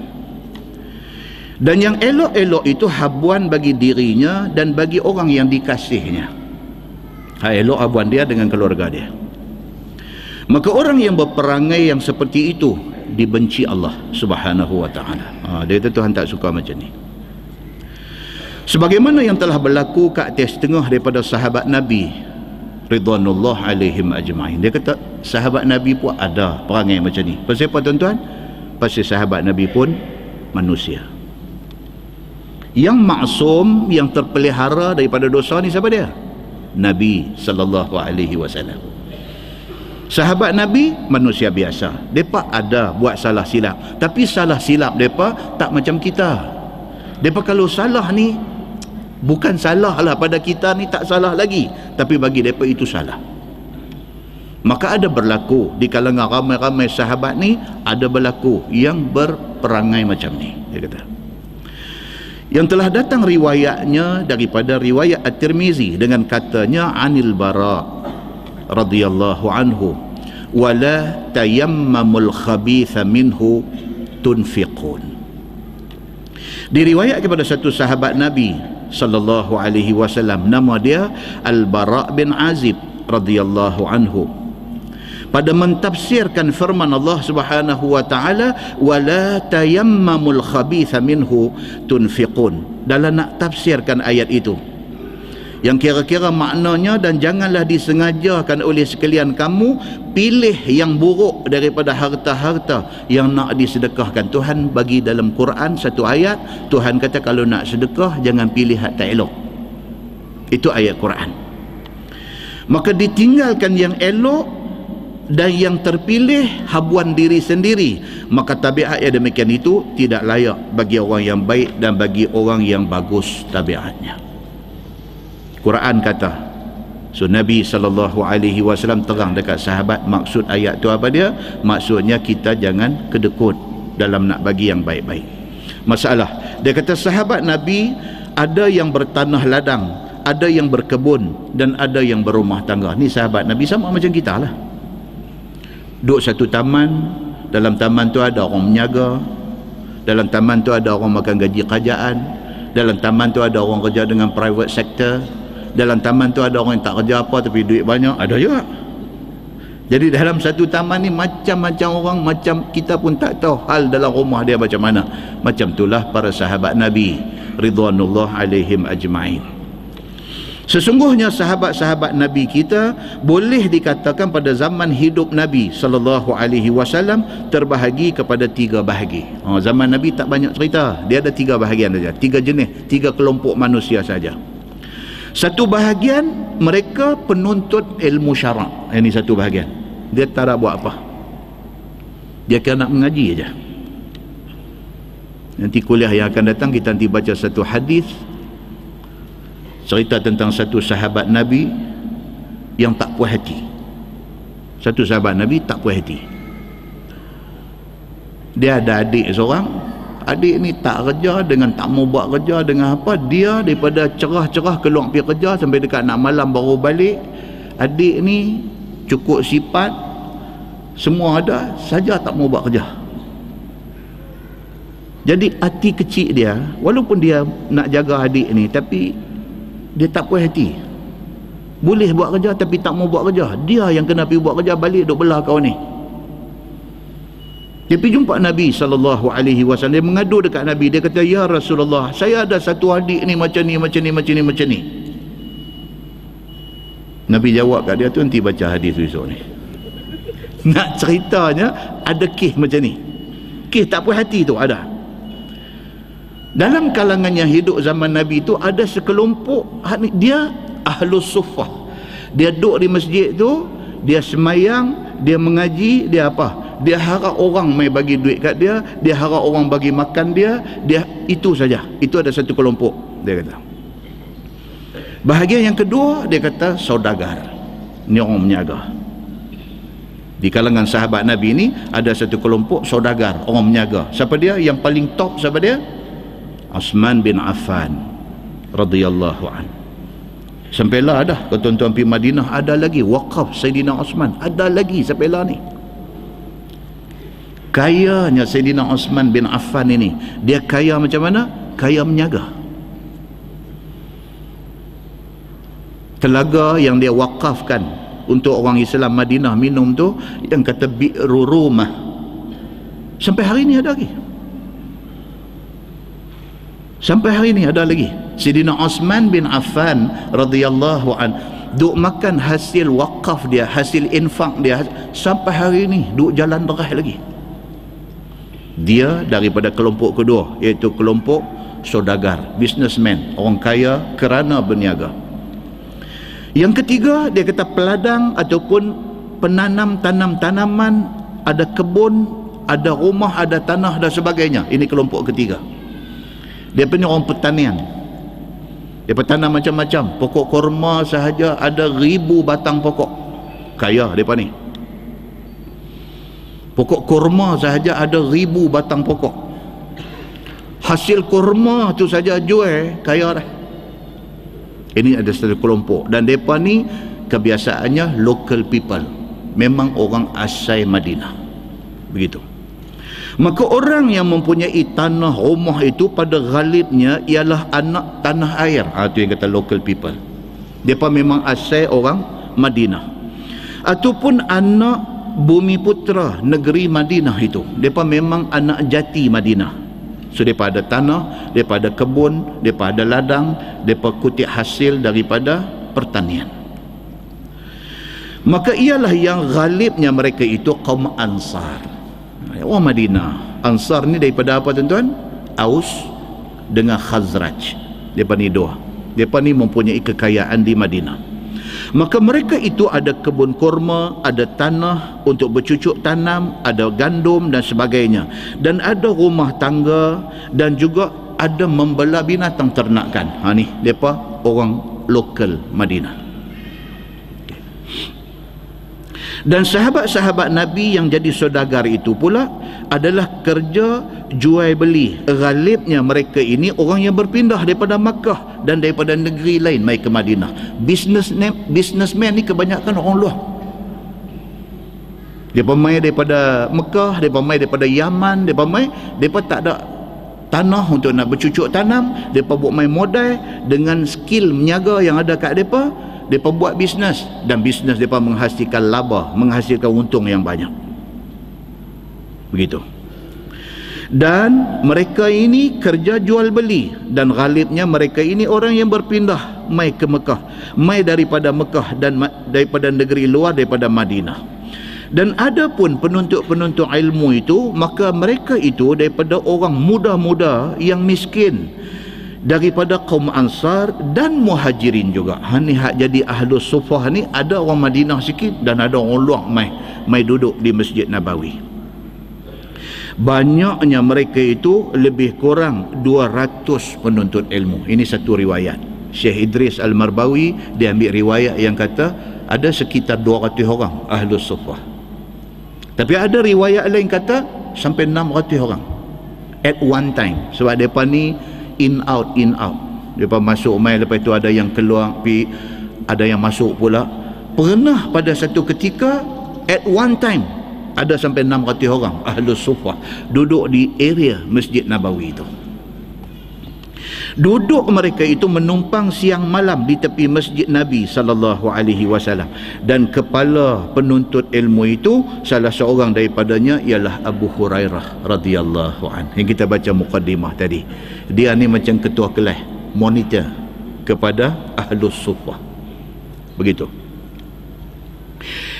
[SPEAKER 1] Dan yang elok-elok itu habuan bagi dirinya dan bagi orang yang dikasihnya. Hak elok habuan dia dengan keluarga dia. Maka orang yang berperangai yang seperti itu dibenci Allah Subhanahu wa ta'ala. Dia kata Tuhan tak suka macam ni. Sebagaimana yang telah berlaku ke atas setengah daripada sahabat Nabi ridwanullah alaihim ajma'in. Dia kata sahabat Nabi pun ada perangai macam ni. Pasal apa tuan-tuan? Pasal sahabat Nabi pun manusia. Yang maksum, yang terpelihara daripada dosa ni siapa dia? Nabi sallallahu alaihi wasallam. Sahabat Nabi manusia biasa. Depa ada buat salah silap, tapi salah silap depa tak macam kita. Depa kalau salah ni bukan salah lah pada kita ni, tak salah lagi, tapi bagi depa itu salah. Maka ada berlaku di kalangan ramai-ramai sahabat ni, ada berlaku yang berperangai macam ni. Dia kata yang telah datang riwayatnya daripada riwayat At-Tirmizi dengan katanya anil Bara radhiyallahu anhu wala tayammamul khabitha minhu tunfiqun. Diriwayat kepada satu sahabat Nabi sallallahu alaihi wasallam, nama dia Al-Bara bin Azib radhiyallahu anhu, pada mentafsirkan firman Allah Subhanahu wa taala wala tayammamul khabitha minhu tunfiqun, dalam nak tafsirkan ayat itu yang kira-kira maknanya, dan janganlah disengajakan oleh sekalian kamu pilih yang buruk daripada harta-harta yang nak disedekahkan. Tuhan bagi dalam Quran satu ayat, Tuhan kata kalau nak sedekah jangan pilih hak tak elok. Itu ayat Quran. Maka ditinggalkan yang elok dan yang terpilih habuan diri sendiri, maka tabiat yang demikian itu tidak layak bagi orang yang baik dan bagi orang yang bagus tabiatnya. Quran kata, so Nabi SAW terang dekat sahabat maksud ayat tu apa dia? Maksudnya kita jangan kedekut dalam nak bagi yang baik-baik. Masalah, dia kata sahabat Nabi ada yang bertanah ladang, ada yang berkebun dan ada yang berumah tangga. Ni sahabat Nabi sama macam kita lah. Duduk satu taman, dalam taman tu ada orang menyaga, dalam taman tu ada orang makan gaji kerajaan, dalam taman tu ada orang kerja dengan private sector, dalam taman tu ada orang yang tak kerja apa tapi duit banyak, ada juga. Jadi dalam satu taman ni macam-macam orang, macam kita pun tak tahu hal dalam rumah dia macam mana. Macam itulah para sahabat Nabi ridwanullah alaihim ajma'in. Sesungguhnya sahabat-sahabat Nabi kita boleh dikatakan pada zaman hidup Nabi sallallahu alaihi wasallam terbahagi kepada tiga bahagi. Zaman Nabi tak banyak cerita, dia ada tiga bahagian saja, tiga jenis, tiga kelompok manusia saja. Satu bahagian mereka penuntut ilmu syarak. Ini satu bahagian. Dia tak ada buat apa, dia kena nak mengaji aja. Nanti kuliah yang akan datang kita nanti baca satu hadis cerita tentang satu sahabat Nabi yang tak puas hati. Satu sahabat Nabi tak puas hati. Dia ada adik seorang. Adik ni tak kerja, dengan tak mau buat kerja, dengan apa, dia daripada cerah-cerah keluar pergi kerja sampai dekat nak malam baru balik. Adik ni cukup sifat semua ada, saja tak mau buat kerja. Jadi hati kecil dia, walaupun dia nak jaga adik ni, tapi dia tak puas hati. Boleh buat kerja tapi tak mau buat kerja. Dia yang kena pergi buat kerja, balik duk belah kau ni. Dia pergi jumpa Nabi SAW. Dia mengadu dekat Nabi. Dia kata, ya Rasulullah, saya ada satu adik ni macam ni, macam ni, macam ni, macam ni. Nabi jawab kat dia tu, nanti baca hadis besok ni. Nak ceritanya ada kes macam ni, kes tak puas hati tu ada. Dalam kalangan yang hidup zaman Nabi tu ada sekelompok, dia Ahlus Suffah. Dia duduk di masjid tu, dia semayang, dia mengaji, dia apa? Dia harap orang mai bagi duit kat dia, dia harap orang bagi makan dia, itu saja. Itu ada satu kelompok, dia kata. Bahagian yang kedua, dia kata saudagar. Ni orang menyaga. Di kalangan sahabat Nabi ni ada satu kelompok saudagar, orang menyaga. Siapa dia? Yang paling top siapa dia? Uthman bin Affan radhiyallahu an. Sampailah dah ke tuan-tuan pergi Madinah, ada lagi waqaf Sayyidina Uthman, ada lagi sampailah ni. Kayanya Sayyidina Uthman bin Affan ini, dia kaya macam mana? Kaya menyaga. Telaga yang dia wakafkan untuk orang Islam Madinah minum tu, yang kata Bi'ru Rumah, sampai hari ni ada lagi. Sampai hari ni ada lagi. Sayyidina Uthman bin Affan radhiyallahu an duk makan hasil wakaf dia, hasil infak dia, sampai hari ni duk jalan derah lagi. Dia daripada kelompok kedua, iaitu kelompok saudagar, businessman, orang kaya kerana berniaga. Yang ketiga, dia kata peladang ataupun penanam tanaman, ada kebun, ada rumah, ada tanah dan sebagainya. Ini kelompok ketiga. Dia punya orang pertanian. Dia bertanam macam-macam. Pokok korma sahaja ada 1000 batang pokok. Kaya mereka ni. Pokok korma sahaja ada 1000 batang pokok. Hasil korma tu saja jual, kaya dah. Ini ada satu kelompok. Dan mereka ni kebiasaannya local people. Memang orang asal Madinah. Begitu. Maka orang yang mempunyai tanah rumah itu pada ghalibnya ialah anak tanah air. Itu yang kata local people. Mereka memang asal orang Madinah. Ataupun anak bumi putera negeri Madinah itu. Mereka memang anak jati Madinah. So mereka ada tanah, mereka ada kebun, mereka ada ladang, mereka kutip hasil daripada pertanian. Maka ialah yang ghalibnya mereka itu kaum Ansar, orang Madinah. Ansar ni daripada apa tuan-tuan? Aus dengan Khazraj. Mereka ni dua. Mereka ni mempunyai kekayaan di Madinah. Maka mereka itu ada kebun kurma, ada tanah untuk bercucuk tanam, ada gandum dan sebagainya, dan ada rumah tangga, dan juga ada membela binatang ternakan. Ni mereka orang lokal Madinah. Dan sahabat-sahabat Nabi yang jadi saudagar itu pula adalah kerja jual beli. Ghalibnya mereka ini orang yang berpindah daripada Makkah dan daripada negeri lain mai ke Madinah. Businessman ni kebanyakan orang luar. Dia pemain daripada Mekah, dia pemain daripada Yaman, dia pemain, mereka tak ada tanah untuk nak bercucuk tanam, mereka buat main modal dengan skill menyaga yang ada kat mereka. Mereka buat bisnes, dan bisnes mereka menghasilkan laba, menghasilkan untung yang banyak. Begitu. Dan mereka ini kerja jual beli, dan ghalibnya mereka ini orang yang berpindah mai ke Mekah, mai daripada Mekah dan daripada negeri luar, daripada Madinah. Dan ada pun penuntut-penuntut ilmu itu, maka mereka itu daripada orang muda-muda yang miskin, daripada kaum Ansar dan Muhajirin juga. Ni hak jadi Ahlus Suffah ni, ada orang Madinah sikit dan ada orang luar mai duduk di Masjid Nabawi. Banyaknya mereka itu lebih kurang 200 penuntut ilmu. Ini satu riwayat. Syekh Idris Al-Marbawi dia ambil riwayat yang kata ada sekitar 200 orang Ahlus Suffah. Tapi ada riwayat lain kata sampai 600 orang at one time. Sebab mereka ni in out. Mereka masuk mai, lepas itu ada yang keluar, ada yang masuk pula. Pernah pada satu ketika at one time ada sampai 600 orang Ahlus Suffah duduk di area Masjid Nabawi itu. Duduk mereka itu menumpang siang malam di tepi Masjid Nabi SAW. Dan kepala penuntut ilmu itu salah seorang daripadanya ialah Abu Hurairah radhiyallahu anhu. Yang kita baca muqaddimah tadi. Dia ni macam ketua kelas, monitor kepada Ahlus Suffah. Begitu.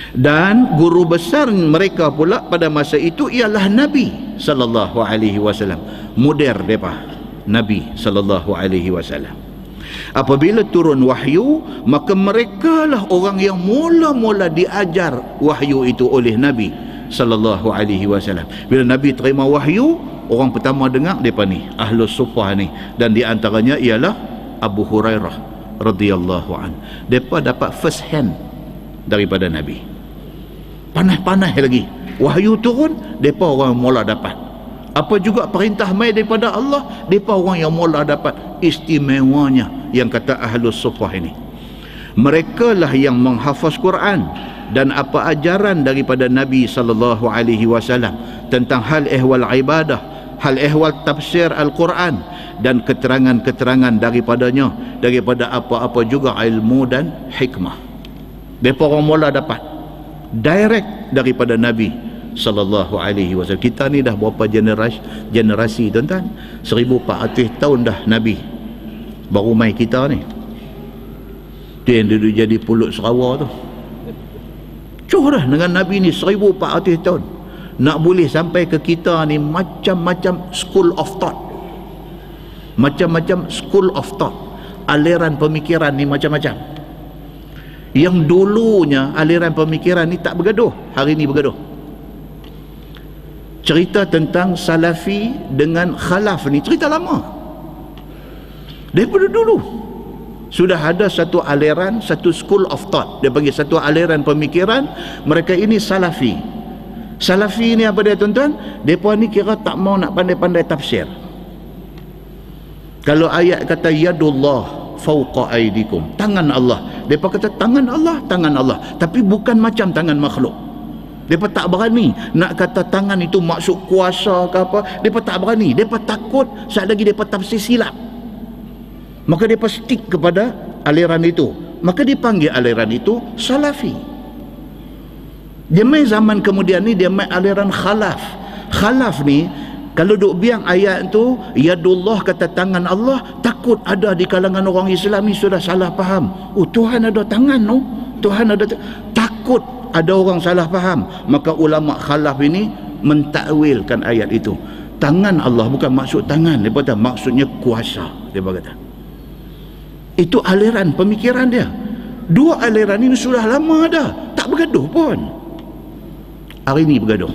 [SPEAKER 1] Dan guru besar mereka pula pada masa itu ialah Nabi sallallahu alaihi wasallam. Moder depa Nabi sallallahu alaihi wasallam. Apabila turun wahyu, maka merekalah orang yang mula-mula diajar wahyu itu oleh Nabi sallallahu alaihi wasallam. Bila Nabi terima wahyu, orang pertama dengar depa ni Ahlus Suffah ni, dan di antaranya ialah Abu Hurairah radhiyallahu an. Depa dapat first hand daripada Nabi. Panas-panas lagi wahyu turun, depa orang mula dapat. Apa juga perintah mai daripada Allah, depa orang yang mula dapat. Istimewanya yang kata Ahlus Suffah ini, mereka lah yang menghafaz Quran dan apa ajaran daripada Nabi sallallahu alaihi wasallam tentang hal ehwal ibadah, hal ehwal tafsir Al-Quran, dan keterangan-keterangan daripadanya, daripada apa-apa juga ilmu dan hikmah. Depa orang mula dapat direct daripada Nabi sallallahu alaihi wasallam. Kita ni dah berapa generasi tuan-tuan? 1400 tahun dah Nabi baru mai kita ni. Tu yang duduk jadi pulut Sarawak tu. Cuh dah dengan Nabi ni 1400 tahun. Nak boleh sampai ke kita ni macam-macam school of thought. Macam-macam school of thought. Aliran pemikiran ni macam-macam. Yang dulunya aliran pemikiran ni tak bergaduh, hari ni bergaduh. Cerita tentang Salafi dengan Khalaf ni cerita lama. Daripada dulu sudah ada satu aliran, satu school of thought. Dia panggil satu aliran pemikiran, mereka ini Salafi. Salafi ni apa dia tuan-tuan? Mereka ni kira tak mau nak pandai-pandai tafsir. Kalau ayat kata yadullah fawqa aidikum, tangan Allah, mereka kata tangan Allah, tapi bukan macam tangan makhluk. Mereka tak berani nak kata tangan itu maksud kuasa ke apa. Mereka tak berani, mereka takut saat lagi mereka tafsir silap. Maka mereka stick kepada aliran itu, maka dipanggil aliran itu Salafi. Dia main zaman kemudian ni, dia main aliran Khalaf. Khalaf ni kalau duk biang ayat tu yadullah kata tangan Allah, takut ada di kalangan orang Islam ni sudah salah faham. Oh, Tuhan ada tangan, no? Tuhan ada takut ada orang salah faham. Maka ulama Khalaf ini mentakwilkan ayat itu. Tangan Allah bukan maksud tangan, dia kata maksudnya kuasa, dia kata. Itu aliran pemikiran dia. Dua aliran ini sudah lama dah, tak bergaduh pun. Hari ini bergaduh.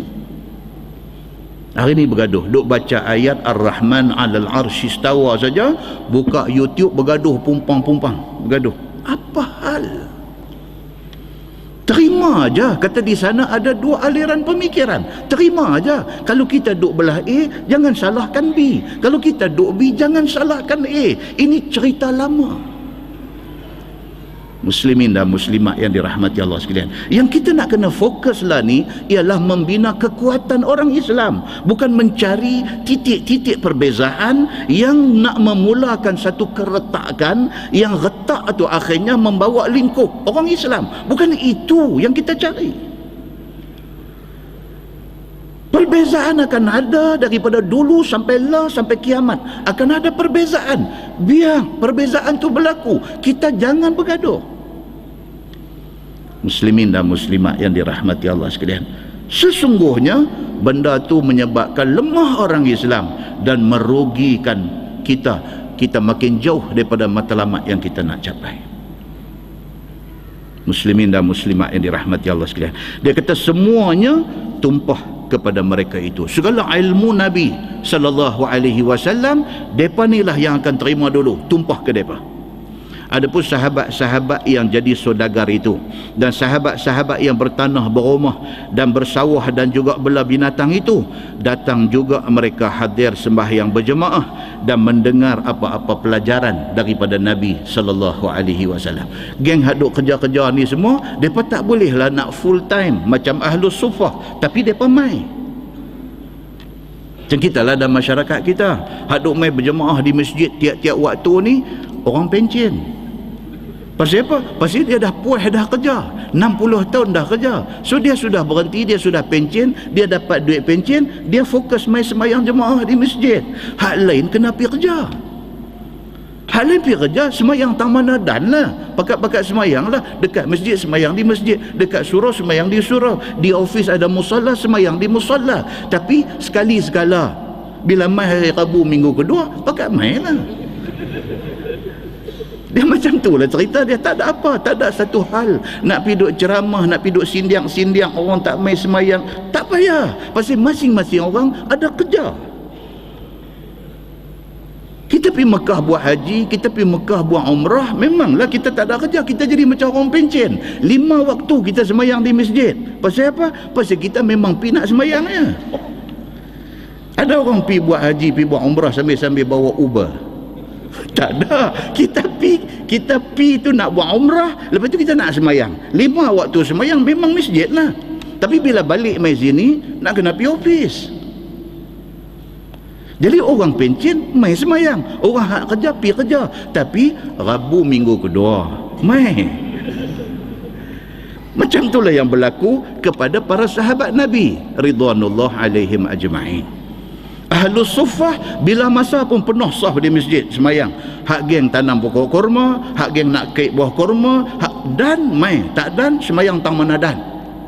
[SPEAKER 1] Hari ini bergaduh. Duk baca ayat Ar-Rahman 'alal 'arsy istawa saja, buka YouTube bergaduh, pumpang-pumpang bergaduh. Apa hal? Terima aja, kata di sana ada dua aliran pemikiran. Terima aja. Kalau kita duk belah A, jangan salahkan B. Kalau kita duk B, jangan salahkan A. Ini cerita lama. Muslimin dan muslimat yang dirahmati Allah sekalian, yang kita nak kena fokuslah ni ialah membina kekuatan orang Islam, bukan mencari titik-titik perbezaan yang nak memulakan satu keretakan yang retak atau akhirnya membawa lingkup orang Islam. Bukan itu yang kita cari. Perbezaan akan ada daripada dulu sampai sampai kiamat. Akan ada perbezaan. Biar perbezaan tu berlaku, kita jangan bergaduh. Muslimin dan muslimat yang dirahmati Allah sekalian, sesungguhnya benda tu menyebabkan lemah orang Islam dan merugikan kita. Kita makin jauh daripada matlamat yang kita nak capai. Muslimin dan muslimat yang dirahmati Allah sekalian, dia kata semuanya tumpah kepada mereka itu. Segala ilmu Nabi sallallahu alaihi wasallam, depa nilah yang akan terima dulu, tumpah ke depa. Adapun sahabat-sahabat yang jadi saudagar itu, dan sahabat-sahabat yang bertanah, berumah dan bersawah dan juga bela binatang itu, datang juga mereka hadir sembahyang berjemaah dan mendengar apa-apa pelajaran daripada Nabi sallallahu alaihi wasallam. Geng haduk kerja-kerja ni semua, depa tak bolehlah nak full time macam Ahlus Suffah, tapi depa mai. Macam kita lah dalam masyarakat kita, haduk mai berjemaah di masjid tiap-tiap waktu ni, orang pencen. Pasal apa? Pasal dia dah puas dah kerja, 60 tahun dah kerja. So dia sudah berhenti, dia sudah pencen, dia dapat duit pencen, dia fokus mai sembahyang jemaah di masjid. Hak lain kena pergi kerja. Hal lain pergi kerja, semayang tang mana dan lah. Pakat-pakat semayang lah. Dekat masjid, semayang di masjid. Dekat surau, semayang di surau. Di ofis ada musalla, semayang di musalla. Tapi sekali sekala, bila mai hari Rabu minggu kedua, pakat mai lah. Dia macam tu lah cerita dia. Tak ada apa, tak ada satu hal nak pergi duk ceramah, nak pergi duk sindiang-sindiang orang tak mai semayang. Tak payah. Pasal masing-masing orang ada kerja. Kita pergi Mekah buat haji, kita pergi Mekah buat umrah, memanglah kita tak ada kerja, kita jadi macam orang pencen. 5 waktu kita semayang di masjid. Pasal apa? Pasal kita memang pergi nak semayangnya. Ada orang pergi buat haji, pergi buat umrah sambil-sambil bawa Uber? Tak ada. Kita pergi tu nak buat umrah, lepas tu kita nak semayang. 5 waktu semayang memang masjid lah. Tapi bila balik mai sini, nak kena pergi office. Jadi orang pencen mai semayang, orang hak kerja pergi kerja. Tapi Rabu minggu kedua mai. Macam itulah yang berlaku kepada para sahabat Nabi ridwanullah alaihim ajma'in. Ahlus Suffah bila masa pun penuh saf di masjid semayang. Hak geng tanam pokok kurma, hak geng nak kek buah kurma, hak dan mai, tak dan semayang tang mana dan.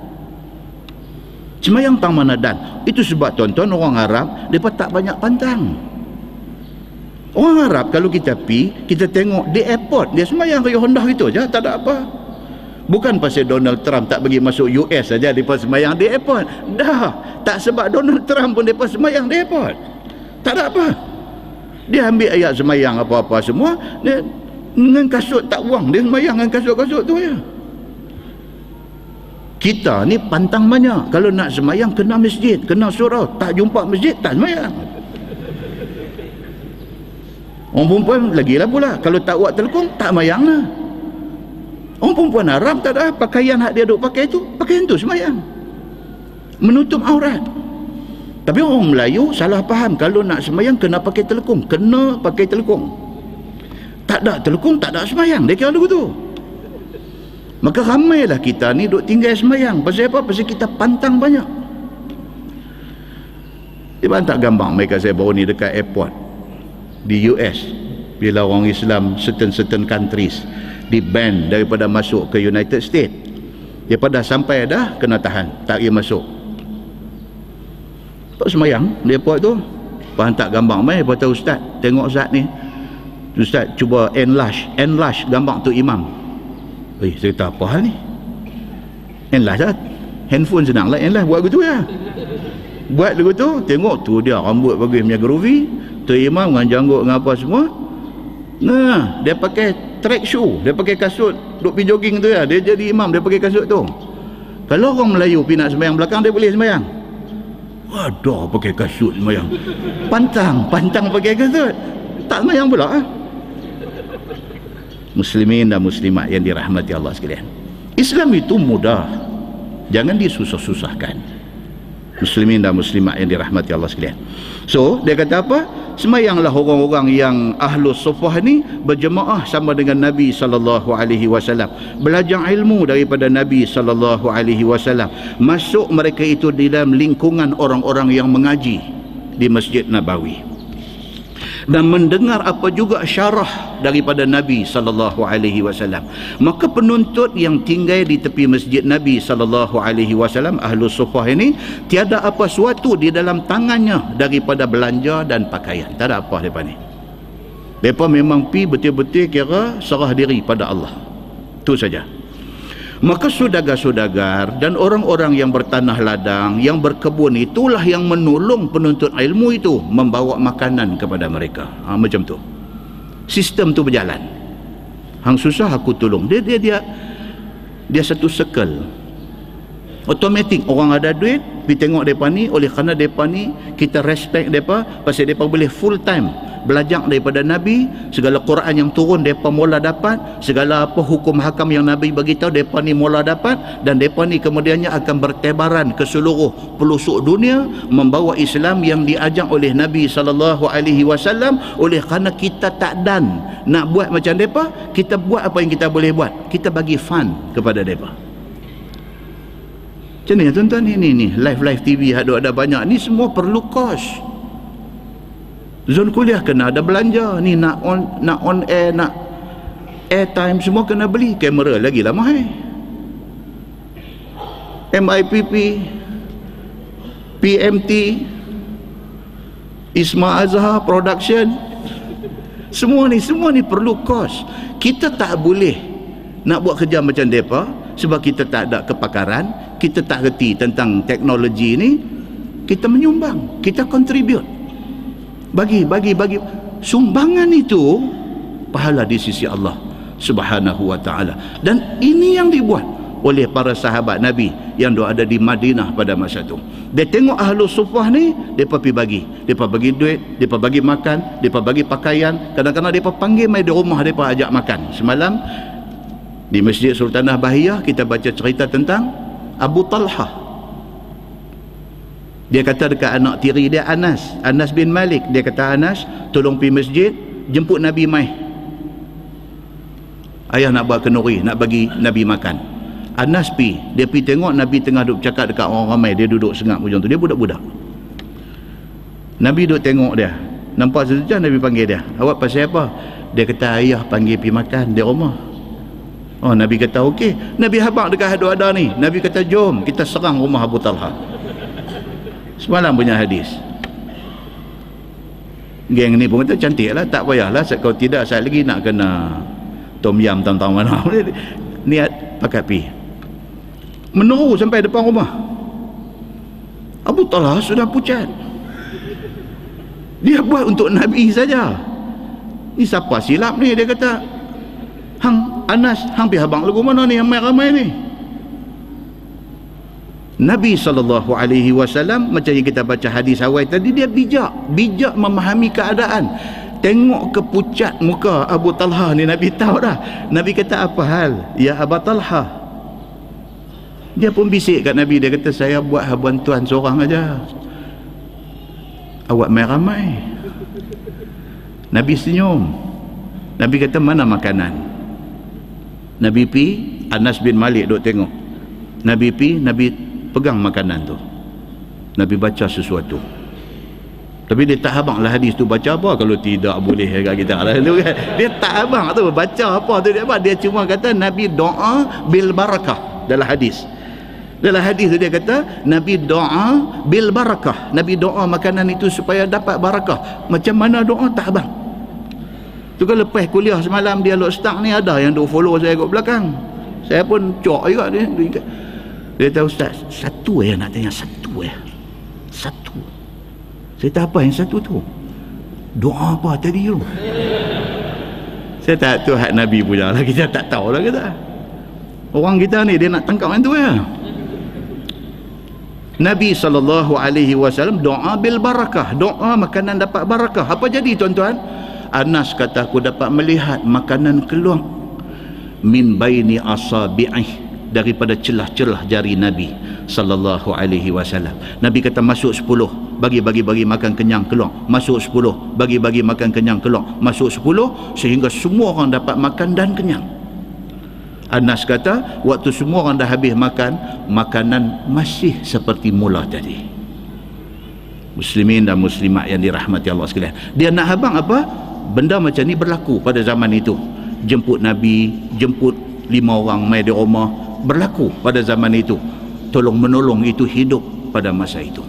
[SPEAKER 1] Semayang tang mana dan. Itu sebab tuan-tuan orang Arab mereka tak banyak pantang. Orang Arab kalau kita pergi, kita tengok di airport dia semayang kaya hondah gitu je, tak ada apa. Bukan pasal Donald Trump tak bagi masuk US saja mereka semayang di airport. Dah, tak sebab Donald Trump pun mereka semayang di airport. Tak ada apa. Dia ambil ayat semayang apa-apa semua, dia dengan kasut tak buang, dia semayang dengan kasut-kasut tu je. Kita ni pantang banyak. Kalau nak semayang kena masjid, kena surau. Tak jumpa masjid, tak semayang. Orang perempuan lagilah pula, kalau tak buat telekung, tak semayang lah. Orang perempuan Arab tak ada pakaian hak dia duk pakai tu, pakaian tu semayang, menutup aurat. Tapi orang Melayu salah faham, kalau nak semayang kena pakai telekung, kena pakai telekung. Tak ada telekung, tak ada semayang. Dia kira begitu. Maka ramailah kita ni duk tinggal semayang. Pasal apa? Pasal kita pantang banyak. Dia hantar gambar mereka saya baru ni dekat airport di US. Bila orang Islam certain countries di ban daripada masuk ke United States, dia pada sampai dah kena tahan, tak boleh masuk. Tak semayang dia buat tu. Hantar gambar mai, kata ustaz, tengok ustaz ni. Ustaz cuba enlarge gambar tu imam. Saya kata apa hal ni? Enlarge lah. Handphone senang lah enlarge, buat begitu ya. Buat begitu, tengok tu dia rambut bagus punya groovy, tu imam dengan janggut dengan apa semua. Nah, dia pakai track shoe, dia pakai kasut duk pergi jogging tu ya, dia jadi imam, dia pakai kasut tu. Kalau orang Melayu pergi nak sembahyang belakang, dia boleh sembahyang? Waduh, pakai kasut sembahyang. Pantang pakai kasut, tak sembahyang pula. Muslimin dan muslimat yang dirahmati Allah sekalian, Islam itu mudah, jangan disusah-susahkan. Muslimin dan muslimat yang dirahmati Allah sekalian. So dia kata apa? Semayanglah orang-orang yang ahlus suffah ni berjemaah sama dengan Nabi SAW, belajar ilmu daripada Nabi SAW, masuk mereka itu di dalam lingkungan orang-orang yang mengaji di Masjid Nabawi, dan mendengar apa juga syarah daripada Nabi SAW. Maka penuntut yang tinggal di tepi masjid Nabi SAW, ahlus suffah ini, tiada apa suatu di dalam tangannya daripada belanja dan pakaian. Tak ada apa mereka ni. Mereka memang pi betul-betul kira serah diri pada Allah. Itu saja. Maka saudagar-saudagar dan orang-orang yang bertanah ladang, yang berkebun, itulah yang menolong penuntut ilmu itu membawa makanan kepada mereka. Macam tu sistem tu berjalan. Hang susah aku tolong. Dia satu circle automatik. Orang ada duit pergi tengok mereka ni, oleh kerana mereka ni kita respect mereka, pasal mereka boleh full time belajar daripada Nabi. Segala Quran yang turun mereka mula dapat, segala apa hukum hakam yang Nabi bagi tahu mereka ni mula dapat, dan mereka ni kemudiannya akan bertebaran ke seluruh pelosok dunia membawa Islam yang diajak oleh Nabi SAW. Oleh kerana kita tak dan nak buat macam mereka, kita buat apa yang kita boleh buat, kita bagi fund kepada mereka. Macam ni tuan-tuan, ini live TV ada banyak ni, semua perlu kos. Zon kuliah kena ada belanja ni, nak on air, nak airtime semua kena beli. Kamera lagi lah mahal. MIPP, PMT, Isma Azhar Production, semua ni perlu kos. Kita tak boleh nak buat kerja macam mereka sebab kita tak ada kepakaran, kita tak reti tentang teknologi ni. Kita menyumbang, kita contribute, bagi sumbangan itu pahala di sisi Allah Subhanahu wa ta'ala. Dan ini yang dibuat oleh para sahabat Nabi yang ada di Madinah pada masa itu. Dia tengok Ahlus Suffah ni, mereka pergi bagi. Mereka bagi duit, mereka bagi makan, mereka bagi pakaian. Kadang-kadang mereka panggil mai di rumah, mereka ajak makan. Semalam di Masjid Sultanah Bahiyah kita baca cerita tentang Abu Talha. Dia kata dekat anak tiri dia Anas bin Malik, dia kata, Anas tolong pergi masjid, jemput Nabi mai. Ayah nak buat kenduri, nak bagi Nabi makan. Anas pergi, dia pergi tengok Nabi tengah duduk cakap dekat orang ramai, dia duduk sengap macam tu, dia budak-budak. Nabi duduk tengok dia, nampak sekejap Nabi panggil dia, awak pasal apa? Dia kata, ayah panggil pergi makan di rumah. Oh, Nabi kata okey. Nabi habaq dekat ada ni, Nabi kata jom kita serang rumah Abu Talha. Semalam punya hadis. Geng ni pun kata cantik lah, tak payahlah, kalau tidak saat lagi nak kena tom yam tentang mana. Niat pakat pi menuru sampai depan rumah. Abu Talha sudah pucat. Dia buat untuk Nabi saja. Ni siapa silap ni? Dia kata, hang Anas, hang pergi habang lagu mana ni ramai-ramai ni? Nabi SAW macam yang kita baca hadis awal tadi, dia bijak memahami keadaan. Tengok kepucat muka Abu Talha ni, Nabi tahu dah. Nabi kata, apa hal ya Abu Talha? Dia pun bisik kat Nabi, dia kata, saya buat habuan tuan seorang aja, awak main ramai. Nabi senyum. Nabi kata, mana makanan? Nabi pi, Anas bin Malik duk tengok. Nabi pi, Nabi pegang makanan tu, Nabi baca sesuatu. Tapi dia tak habang lah hadis tu baca apa. Kalau tidak boleh kat kita lah. Dia tak habang tu baca apa tu. Dia cuma kata Nabi doa bil barakah dalam hadis. Dalam hadis tu dia kata Nabi doa bil barakah, Nabi doa makanan itu supaya dapat barakah. Macam mana doa tak habang. Tu kan lepas kuliah semalam dia load start ni, ada yang duk follow saya kat belakang. Saya pun cok juga dia. Dia tahu, Ustaz, satu nak tanya, satu. Saya tak apa yang satu tu. Doa apa tadi tu? Saya tak tahu hak Nabi punya lah, kita tak tahu lah kita. Orang kita ni dia nak tangkap yang tu ya. Nabi SAW doa bil barakah, doa makanan dapat barakah. Apa jadi tuan-tuan? Anas kata, aku dapat melihat makanan keluar min baini asabi'ih, daripada celah-celah jari Nabi SAW. Nabi kata masuk 10, bagi makan kenyang keluar, masuk 10, bagi makan kenyang keluar, masuk 10, sehingga semua orang dapat makan dan kenyang. Anas kata waktu semua orang dah habis makan, makanan masih seperti mula tadi. Muslimin dan muslimat yang dirahmati Allah sekalian, dia nak habang apa? Benda macam ni berlaku pada zaman itu. Jemput Nabi, jemput 5 orang mai di rumah, berlaku pada zaman itu. Tolong menolong itu hidup pada masa itu.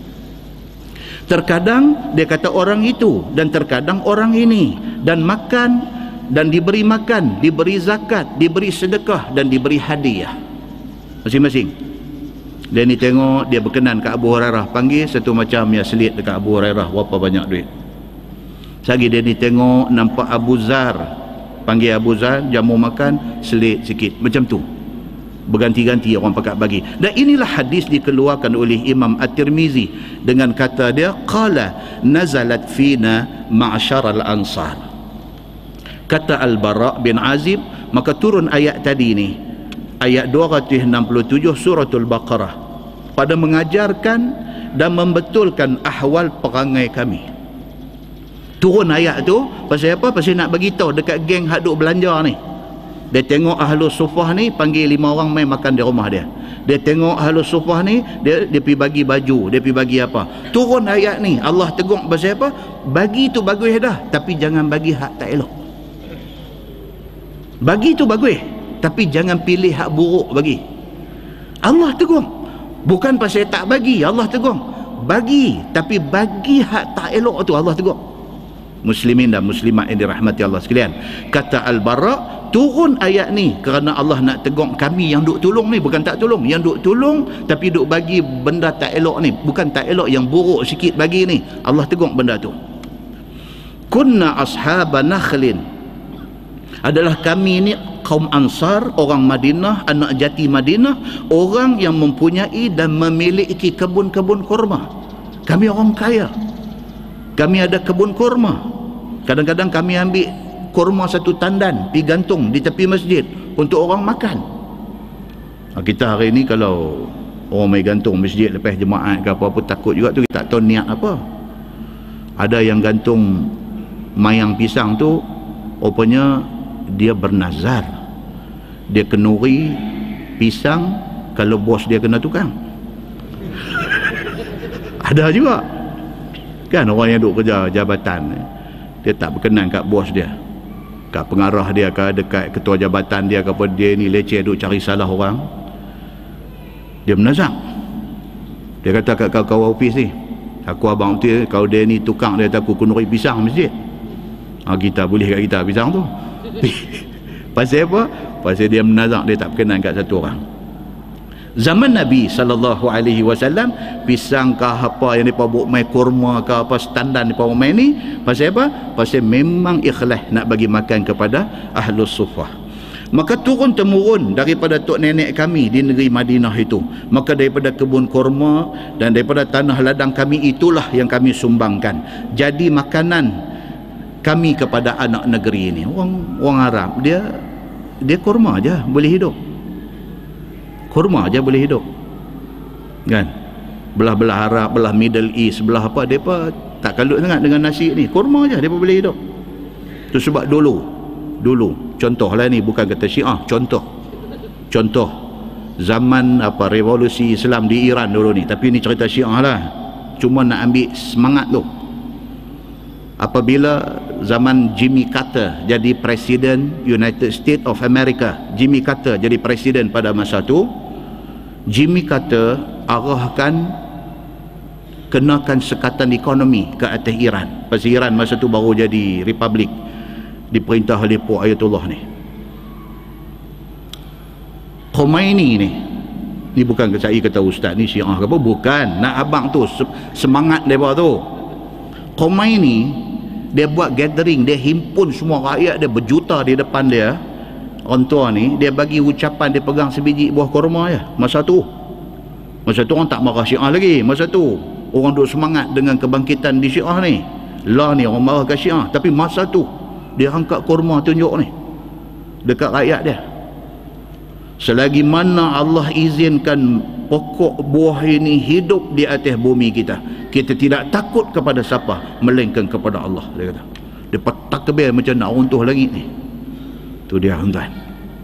[SPEAKER 1] Terkadang dia kata orang itu, dan terkadang orang ini, dan makan dan diberi makan, diberi zakat, diberi sedekah dan diberi hadiah masing-masing. Dia ni tengok, dia berkenan kat Abu Hurairah, panggil satu macam yang selit dekat Abu Hurairah, berapa banyak duit. Sagi dia ni tengok, nampak Abu Zar, panggil Abu Zar, jamu makan, selit sikit, macam tu, berganti-ganti orang pakat bagi. Dan inilah hadis dikeluarkan oleh Imam At-Tirmizi dengan kata dia, qala nazalat fina ma'syaral ansar. Kata Al-Bara' bin Azib, maka turun ayat tadi ni, ayat 267 suratul Baqarah, pada mengajarkan dan membetulkan ahwal perangai kami. Turun ayat tu pasal apa? Pasal nak bagi tahu dekat geng hak duk belanja ni. Dia tengok Ahlus Suffah ni, panggil 5 orang main makan di rumah dia. Dia tengok Ahlus Suffah ni, dia pergi bagi baju, dia pergi bagi apa. Turun ayat ni, Allah tegur pasal apa? Bagi tu bagus dah, tapi jangan bagi hak tak elok. Bagi tu bagus, tapi jangan pilih hak buruk bagi. Allah tegur. Bukan pasal tak bagi, Allah tegur. Bagi, tapi bagi hak tak elok tu Allah tegur. Muslimin dan muslimat yang dirahmati Allah sekalian, kata Al-Bara, turun ayat ni kerana Allah nak tegur kami yang duk tolong ni, bukan tak tolong, yang duk tolong tapi duk bagi benda tak elok ni, bukan tak elok, yang buruk sikit bagi ni, Allah tegur benda tu. Kunna ashaba nakhlin, adalah kami ni kaum Ansar, orang Madinah, anak jati Madinah, orang yang mempunyai dan memiliki kebun-kebun kurma. Kami orang kaya, kami ada kebun kurma. Kadang-kadang kami ambil kurma satu tandan, pergi gantung di tepi masjid untuk orang makan. Kita hari ni kalau orang mai gantung masjid lepas jemaat ke apa-apa, takut juga tu, kita tak tahu niat apa. Ada yang gantung mayang pisang tu, rupanya dia bernazar, dia kenuri pisang kalau bos dia kena tukang. Ada juga kan orang yang duk kerja jabatan, dia tak berkenan kat bos dia, kat pengarah dia ke, dekat ketua jabatan dia ke apa, dia ni leceh duk cari salah orang, dia menazam. Dia kata kat kawan-kawan ofis ni, aku abang tu, kalau dia ni tukang, dia kata aku kenuri pisang masjid. Kita boleh kat kita pisang tu. Pasal apa? Pasal dia menazam, dia tak berkenan kat satu orang. Zaman Nabi SAW, pisang ke apa yang mereka buat main kurma ke apa, standar mereka main ni, pasal apa? Pasal memang ikhlas nak bagi makan kepada Ahlus Suffah. Maka turun temurun daripada tok nenek kami di negeri Madinah itu, maka daripada kebun kurma dan daripada tanah ladang kami itulah yang kami sumbangkan jadi makanan kami kepada anak negeri ini. Orang Arab, dia kurma aja boleh hidup, kurma aja boleh hidup kan. Belah-belah Arab, belah Middle East, belah apa, mereka tak kalut sangat dengan nasi ni, kurma aja mereka boleh hidup. Itu sebab dulu contohlah ni, bukan kata Syiah, contoh zaman apa revolusi Islam di Iran dulu ni, tapi ni cerita Syiah lah, cuma nak ambil semangat tu. Apabila zaman Jimmy Carter jadi Presiden United States of America, Jimmy Carter jadi presiden pada masa tu, Jimmy Carter arahkan kenakan sekatan ekonomi ke atas Iran. Pasal Iran masa tu baru jadi republik, diperintah oleh Puak Ayatullah ni. Khomeini ni bukan saya kata ustaz ni Syiah ke apa, bukan, nak abang tu semangat mereka tu. Khomeini dia buat gathering, dia himpun semua rakyat dia berjuta di depan dia, orang tua ni, dia bagi ucapan, dia pegang sebiji buah kurma je. Masa tu orang tak marah Syiah lagi. Masa tu orang duk semangat dengan kebangkitan di Syiah ni. Lah ni orang marah ke Syiah, tapi masa tu dia angkat kurma tunjuk ni dekat rakyat dia. Selagi mana Allah izinkan pokok buah ini hidup di atas bumi kita, kita tidak takut kepada siapa melainkan kepada Allah. Dia kata, dia takbir macam nak runtuh langit ni. Tu dia tuan.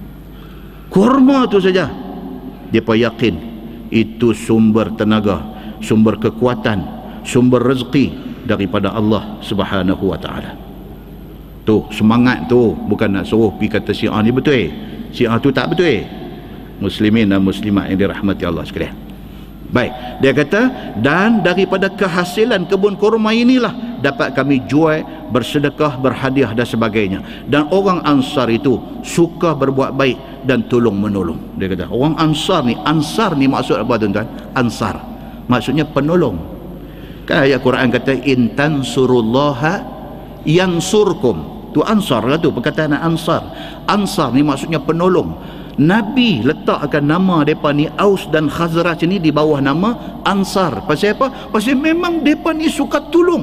[SPEAKER 1] Kurma tu saja dia pun yakin itu sumber tenaga, sumber kekuatan, sumber rezeki daripada Allah Subhanahu wa taala. Tu semangat tu, bukan nak suruh pergi kata Syiah ni betul, Syiah tu tak betul. Muslimin dan muslimat yang dirahmati Allah sekalian. Baik, dia kata, dan daripada kehasilan kebun kurma inilah dapat kami jual, bersedekah, berhadiah dan sebagainya. Dan orang Ansar itu suka berbuat baik dan tolong menolong. Dia kata orang Ansar ni maksud apa tuan-tuan? Ansar maksudnya penolong. Kan ayat Quran kata in tansurullaha yansurkum. Tu Ansar lah tu, perkataan Ansar. Ansar ni maksudnya penolong. Nabi letakkan nama mereka ni Aus dan Khazraj ni di bawah nama Ansar. Pasal apa? Pasal memang mereka ni suka tolong.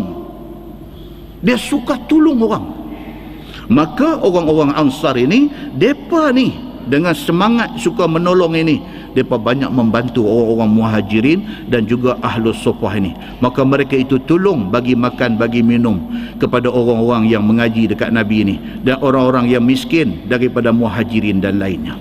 [SPEAKER 1] Dia suka tolong orang. Maka orang-orang Ansar ini, mereka ni dengan semangat suka menolong ini, mereka banyak membantu orang-orang Muhajirin dan juga Ahlus Suffah ini. Maka mereka itu tolong bagi makan, bagi minum kepada orang-orang yang mengaji dekat Nabi ini, dan orang-orang yang miskin daripada Muhajirin dan lainnya.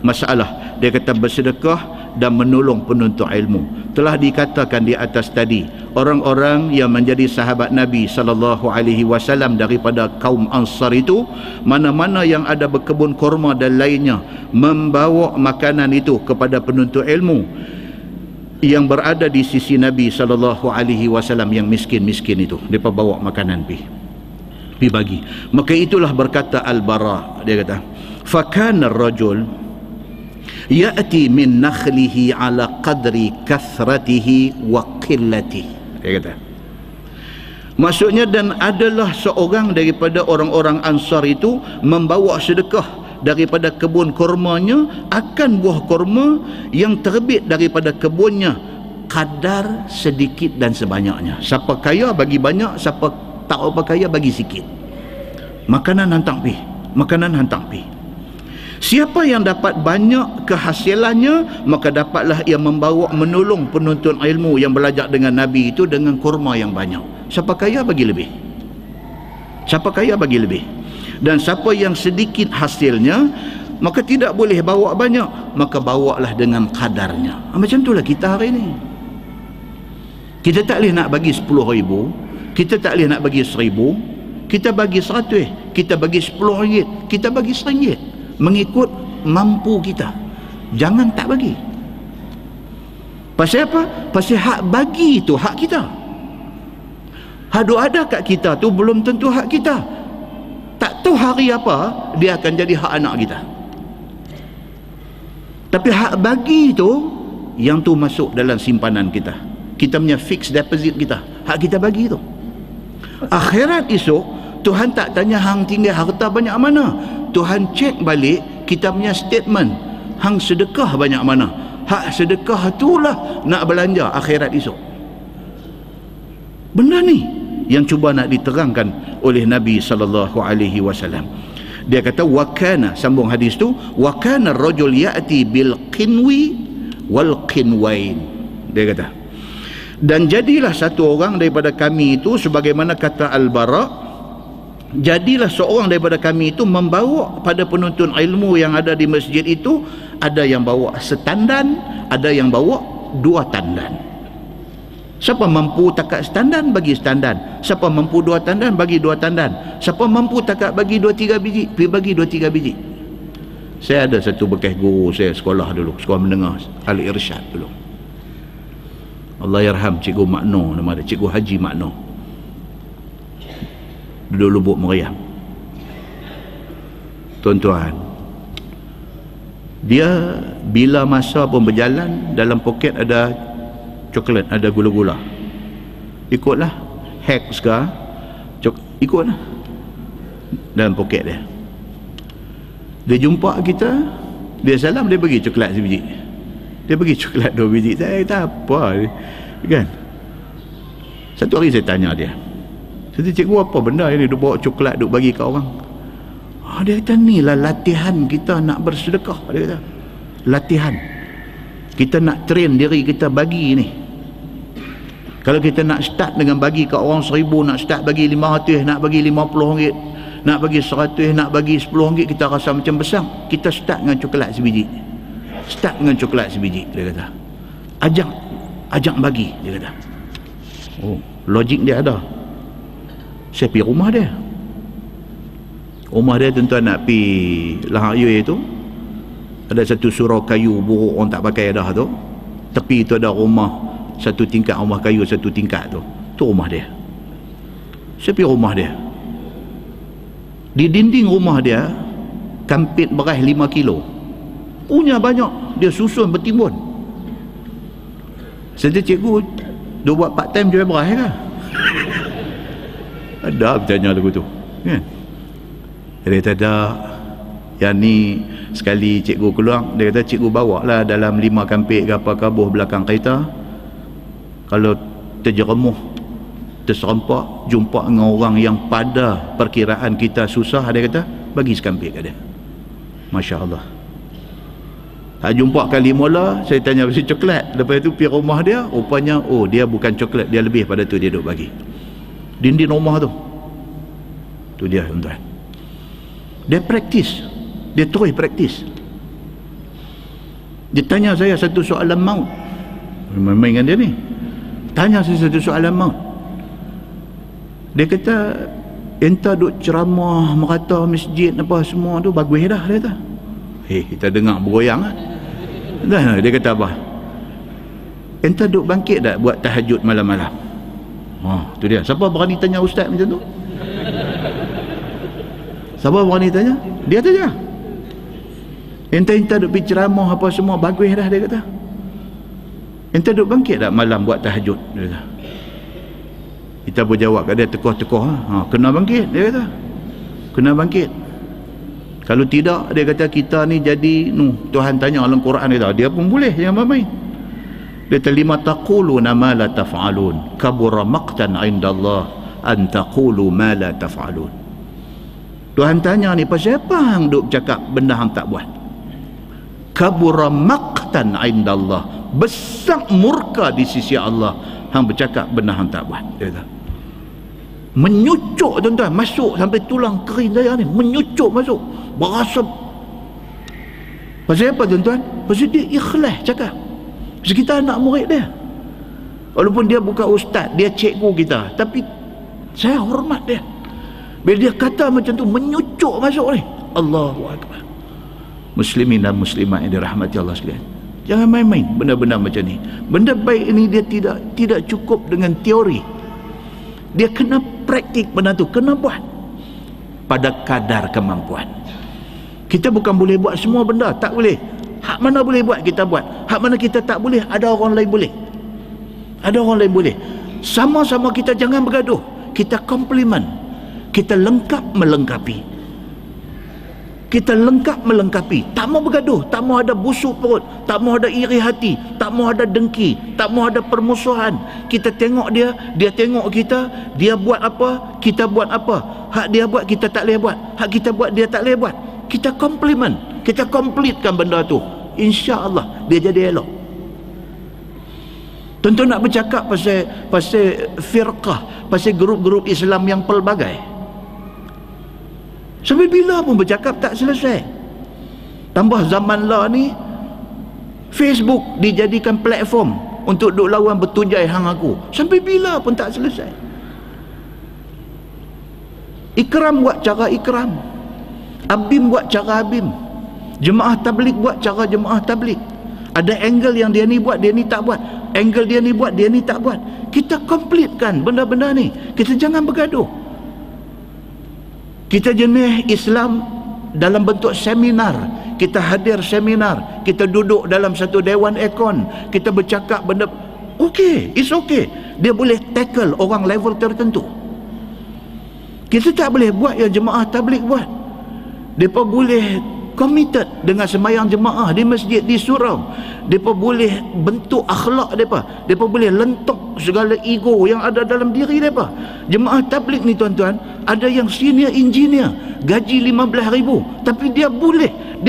[SPEAKER 1] masalah. Dia kata bersedekah dan menolong penuntut ilmu. Telah dikatakan di atas tadi, orang-orang yang menjadi sahabat Nabi SAW daripada kaum Ansar itu, mana-mana yang ada berkebun kurma dan lainnya, membawa makanan itu kepada penuntut ilmu yang berada di sisi Nabi SAW yang miskin-miskin itu. Mereka bawa makanan pi bagi. Maka itulah berkata Al-Bara, dia kata, fakana ar-rajul ya'ti min nakhlihi ala qadri kathratihi wa qillatihi. Dia kata, maksudnya, dan adalah seorang daripada orang-orang Ansar itu membawa sedekah daripada kebun kurmanya akan buah kurma yang terbit daripada kebunnya, kadar sedikit dan sebanyaknya. Siapa kaya bagi banyak, siapa tak apa kaya bagi sikit. Makanan hantar pi, makanan hantar pi. Siapa yang dapat banyak kehasilannya, maka dapatlah ia membawa menolong penuntut ilmu yang belajar dengan Nabi itu dengan kurma yang banyak. Siapa kaya bagi lebih, siapa kaya bagi lebih. Dan siapa yang sedikit hasilnya, maka tidak boleh bawa banyak, maka bawalah dengan kadarnya. Macam itulah kita hari ini. Kita tak boleh nak bagi 10,000, kita tak boleh nak bagi 1,000, kita bagi 100, kita bagi 10 ringgit, kita bagi RM1, mengikut mampu kita. Jangan tak bagi. Pasal apa? Pasal hak bagi itu hak kita. Hak ada kat kita tu belum tentu hak kita. Tak tahu hari apa dia akan jadi hak anak kita. Tapi hak bagi itu, yang tu masuk dalam simpanan kita. Kita punya fixed deposit kita. Hak kita bagi itu. Akhirat esok, Tuhan tak tanya hang tinggal harta banyak mana. Tuhan cek balik kita punya statement, hang sedekah banyak mana. Hak sedekah itulah nak belanja akhirat esok. Benda ni yang cuba nak diterangkan oleh Nabi SAW. Dia kata, wakana, sambung hadis tu, wakana ar-rajul ya'ti bil qinwi wal qinwain. Dia kata, dan jadilah satu orang daripada kami itu, sebagaimana kata Al-Bara, jadilah seorang daripada kami itu membawa pada penuntut ilmu yang ada di masjid itu, ada yang bawa setandan, ada yang bawa 2 tandan. Siapa mampu takat setandan, bagi setandan. Siapa mampu 2 tandan, bagi 2 tandan. Siapa mampu takat bagi 2-3 biji, pergi bagi 2-3 biji. Saya ada satu bekas guru saya sekolah dulu, sekolah menengah Al-Irsyad dulu. Allah yarham Cikgu Makno, nama dia Cikgu Haji Makno. Duduk Lubuk Meriam. Tuan-tuan, dia bila masa pun berjalan, dalam poket ada coklat, ada gula-gula. Ikutlah, Hex ke, ikutlah dalam poket dia. Dia jumpa kita, dia salam, dia bagi coklat sebiji. Dia bagi coklat 2 biji. Saya kata apa kan? Satu hari saya tanya dia, saya kata, cikgu apa benda ini dia bawa coklat duk bagi kat orang? Dia kata, ni lah latihan kita nak bersedekah. Dia kata, latihan kita nak train diri kita bagi ni. Kalau kita nak start dengan bagi kat orang 1,000, nak start bagi 500, nak bagi 50 ringgit, nak bagi 100, nak bagi 10 ringgit, kita rasa macam besar. Kita start dengan coklat sebiji. Start dengan coklat sebiji, dia kata. Ajak bagi, dia kata. Oh, logik dia ada. Saya pergi rumah dia. Rumah dia tuan-tuan nak pergi Lahar Yue tu, ada satu surau kayu buruk orang tak pakai dah tu. Tepi tu ada rumah satu tingkat, rumah kayu satu tingkat tu. Tu rumah dia. Saya pergi rumah dia. Di dinding rumah dia kampit beras 5 kilo. Punya banyak. Dia susun bertimbun. Saya kata, cikgu dia buat part time jual beras ke? Ada bertanya lagu tu kan? Dia kata, ada. Yang ni sekali cikgu keluar, dia kata, cikgu bawa lah dalam 5 kampit ke apa kabuh belakang kereta. Kalau terjeremuh, terserempak, jumpa dengan orang yang pada perkiraan kita susah, dia kata, bagi sekampit kat dia. Masya Allah. Tak jumpa kali mula, saya tanya pasal coklat. Lepas tu pergi rumah dia, rupanya oh dia bukan coklat, dia lebih pada tu dia duk bagi. Dinding rumah tu. Tu dia tuan-tuan. Dia praktis. Dia terus praktis. Dia tanya saya satu soalan maut. Main dengan dia ni. Tanya saya satu soalan maut. Dia kata, entah duk ceramah merata masjid apa semua tu bagus dah, dia kata. Kita dengar bergoyang lah. Dia kata apa? Entah duk bangkit tak buat tahajud malam-malam? Tu dia. Siapa berani tanya ustaz macam tu? Siapa berani tanya? Dia tanya. Entah duk pergi ceramah apa semua bagus dah, dia kata. Entah duk bangkit tak malam buat tahajud, dia kata. Kita berjawab kat dia tekoh-tekoh, kena bangkit, dia kata. Kena bangkit. Kalau tidak, dia kata kita ni jadi Tuhan tanya dalam Quran, dia pun boleh, jangan main-main. Dia kata, lima taquluna ma la taf'alun kabura maqtan 'inda Allah an taqulu ma la taf'alun. Tuhan tanya ni, pasal apa hang duk cakap benda hang tak buat? Kabura maqtan 'inda Allah, besar murka di sisi Allah hang bercakap benda hang tak buat, dia kata. Menyucuk tuan-tuan, masuk sampai tulang kering saya ni, menyucuk masuk, berasap. Pasal apa tuan-tuan? Pasal dia ikhlas cakap. Pasal kita anak murid dia, walaupun dia bukan ustaz, dia cikgu kita, tapi saya hormat dia. Bila dia kata macam tu, menyucuk masuk ni, Allahu Akbar. Muslimin dan muslimat yang dirahmati Allah sekalian, jangan main-main benda-benda macam ni. Benda baik ini dia tidak cukup dengan teori. Dia kena praktik benda tu, kena buat pada kadar kemampuan. Kita bukan boleh buat semua benda, tak boleh. Hak mana boleh buat kita buat, hak mana kita tak boleh, ada orang lain boleh. Ada orang lain boleh. Sama-sama kita jangan bergaduh, kita komplement, kita lengkap melengkapi. Kita lengkap melengkapi, tak mau bergaduh, tak mau ada busuk perut, tak mau ada iri hati, tak mau ada dengki, tak mau ada permusuhan. Kita tengok dia, dia tengok kita, dia buat apa, kita buat apa. Hak dia buat kita tak boleh buat, hak kita buat dia tak boleh buat. Kita komplement, kita komplitkan benda tu, insya-Allah dia jadi elok. Tentu nak bercakap pasal firqah, pasal grup-grup Islam yang pelbagai. Sampai bila pun bercakap tak selesai. Tambah zaman lah ni, Facebook dijadikan platform untuk duk lawan bertujai hang aku. Sampai bila pun tak selesai. Ikram buat cara ikram, Abim buat cara Abim, jemaah tabligh buat cara jemaah tabligh. Ada angle yang dia ni buat, dia ni tak buat. Angle dia ni buat, dia ni tak buat. Kita komplitkan benda-benda ni. Kita jangan bergaduh. Kita jenis Islam dalam bentuk seminar. Kita hadir seminar, kita duduk dalam satu dewan ekon, kita bercakap benda, okey, it's okay. Dia boleh tackle orang level tertentu. Kita tak boleh buat yang jemaah tabligh buat. Mereka boleh committed dengan sembahyang jemaah di masjid, di surau. Mereka boleh bentuk akhlak mereka. Mereka boleh lentok segala ego yang ada dalam diri mereka. Jemaah tabligh ni tuan-tuan, ada yang senior engineer, gaji 15,000, tapi dia boleh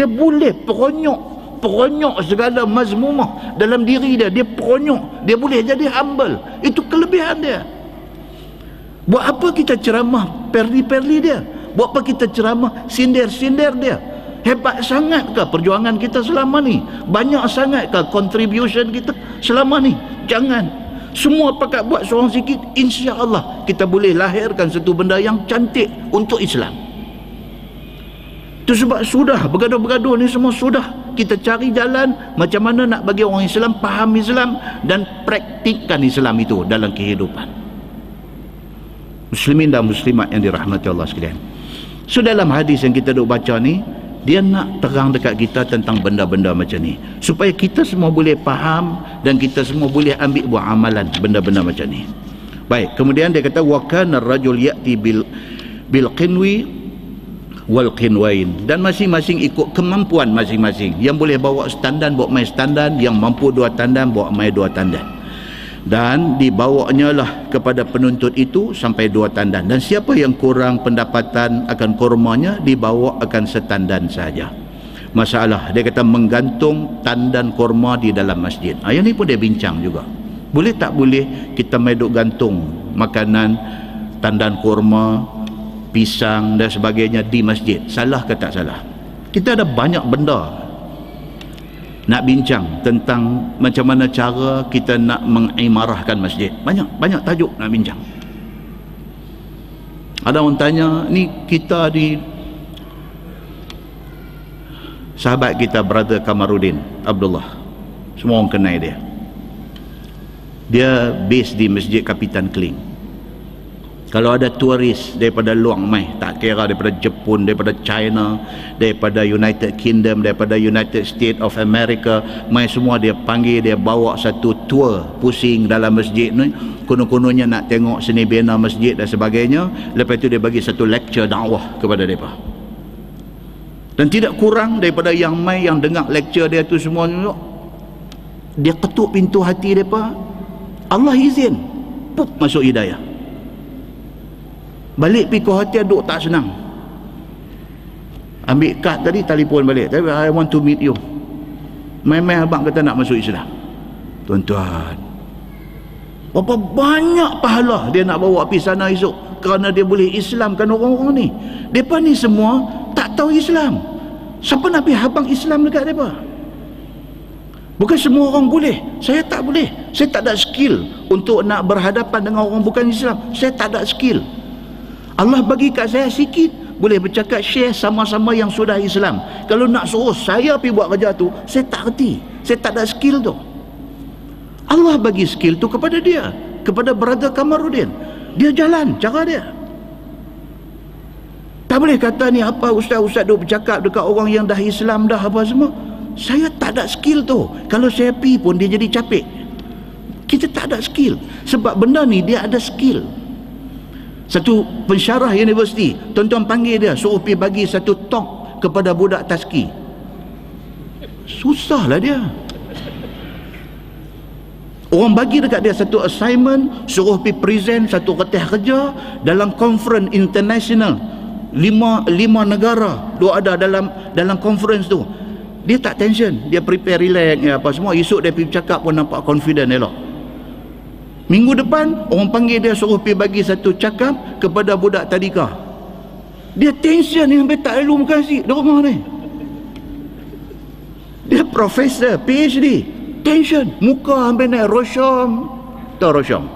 [SPEAKER 1] peronyok segala mazmumah dalam diri dia. Dia peronyok, dia boleh jadi humble. Itu kelebihan dia. Buat apa kita ceramah perli-perli dia? Buat apa kita ceramah sindir-sindir dia? Hebat sangat ke perjuangan kita selama ni? Banyak sangat ke contribution kita selama ni? Jangan. Semua pakat buat seorang sikit, insya-Allah kita boleh lahirkan satu benda yang cantik untuk Islam. Itu sebab sudah bergaduh-bergaduh ni semua sudah. Kita cari jalan macam mana nak bagi orang Islam faham Islam dan praktikkan Islam itu dalam kehidupan. Muslimin dan muslimat yang dirahmati Allah sekalian. So dalam hadis yang kita duk baca ni, dia nak terang dekat kita tentang benda-benda macam ni, supaya kita semua boleh faham dan kita semua boleh ambil buat amalan benda-benda macam ni. Baik, kemudian dia kata wa kana ar-rajul ya'ti bil qinwi wal qinwain, dan masing-masing ikut kemampuan masing-masing. Yang boleh bawa standan bawa mai standan, yang mampu 2 tandan bawa mai 2 tandan. Dan dibawanya lah kepada penuntut itu sampai 2 tandan, dan siapa yang kurang pendapatan akan kurmanya dibawa akan setandan saja. Masalah dia kata menggantung tandan kurma di dalam masjid. Yang ni pun dia bincang juga, boleh tak boleh kita main duk gantung makanan, tandan kurma, pisang dan sebagainya di masjid? Salah ke tak salah? Kita ada banyak benda nak bincang tentang macam mana cara kita nak mengimarahkan masjid. Banyak tajuk nak bincang. Ada orang tanya, ni kita di sahabat kita, brother Kamaruddin Abdullah, semua orang kenal dia base di Masjid Kapitan Kling. Kalau ada turis daripada luar mai, tak kira daripada Jepun, daripada China, daripada United Kingdom, daripada United States of America, mai semua dia panggil, dia bawa satu tour pusing dalam masjid ni, konon-kononnya nak tengok seni bina masjid dan sebagainya. Lepas tu dia bagi satu lecture dakwah kepada mereka. Dan tidak kurang daripada yang mai yang dengar lecture dia tu semua, dia ketuk pintu hati mereka, Allah izin, pup masuk hidayah. Balik pergi ke hotel, duduk tak senang. Ambil kad tadi, telefon balik, I want to meet you. Main-main abang kata nak masuk Islam. Tuan-tuan, berapa banyak pahala dia nak bawa pergi sana esok, kerana dia boleh Islamkan orang-orang ni. Mereka ni semua tak tahu Islam. Siapa nak pergi habang Islam dekat mereka? Bukan semua orang boleh. Saya tak boleh. Saya tak ada skill untuk nak berhadapan dengan orang bukan Islam. Saya tak ada skill. Allah bagi kat saya sikit, boleh bercakap, share sama-sama yang sudah Islam. Kalau nak suruh saya pergi buat kerja tu, saya tak reti, saya tak ada skill tu. Allah bagi skill tu kepada dia, kepada brother Kamaruddin. Dia jalan cara dia. Tak boleh kata ni apa ustaz-ustaz duk bercakap dekat orang yang dah Islam dah apa semua. Saya tak ada skill tu. Kalau saya pergi pun dia jadi capek. Kita tak ada skill. Sebab benda ni dia ada skill. Satu pensyarah universiti, tuan-tuan panggil dia, suruh pergi bagi satu talk kepada budak taski. Susahlah dia. Orang bagi dekat dia satu assignment, suruh pergi present satu kertas kerja dalam conference international. Lima negara dia ada dalam conference tu. Dia tak tension, dia prepare relax apa semua. Esok dia pergi cakap pun nampak confident elok. Minggu depan orang panggil dia suruh pergi bagi satu cakap kepada budak tadika. Dia tension yang sampai tak elok kasih di rumah ni. Dia profesor PhD, tension, muka sampai naik rosyam. Tahu rosyam?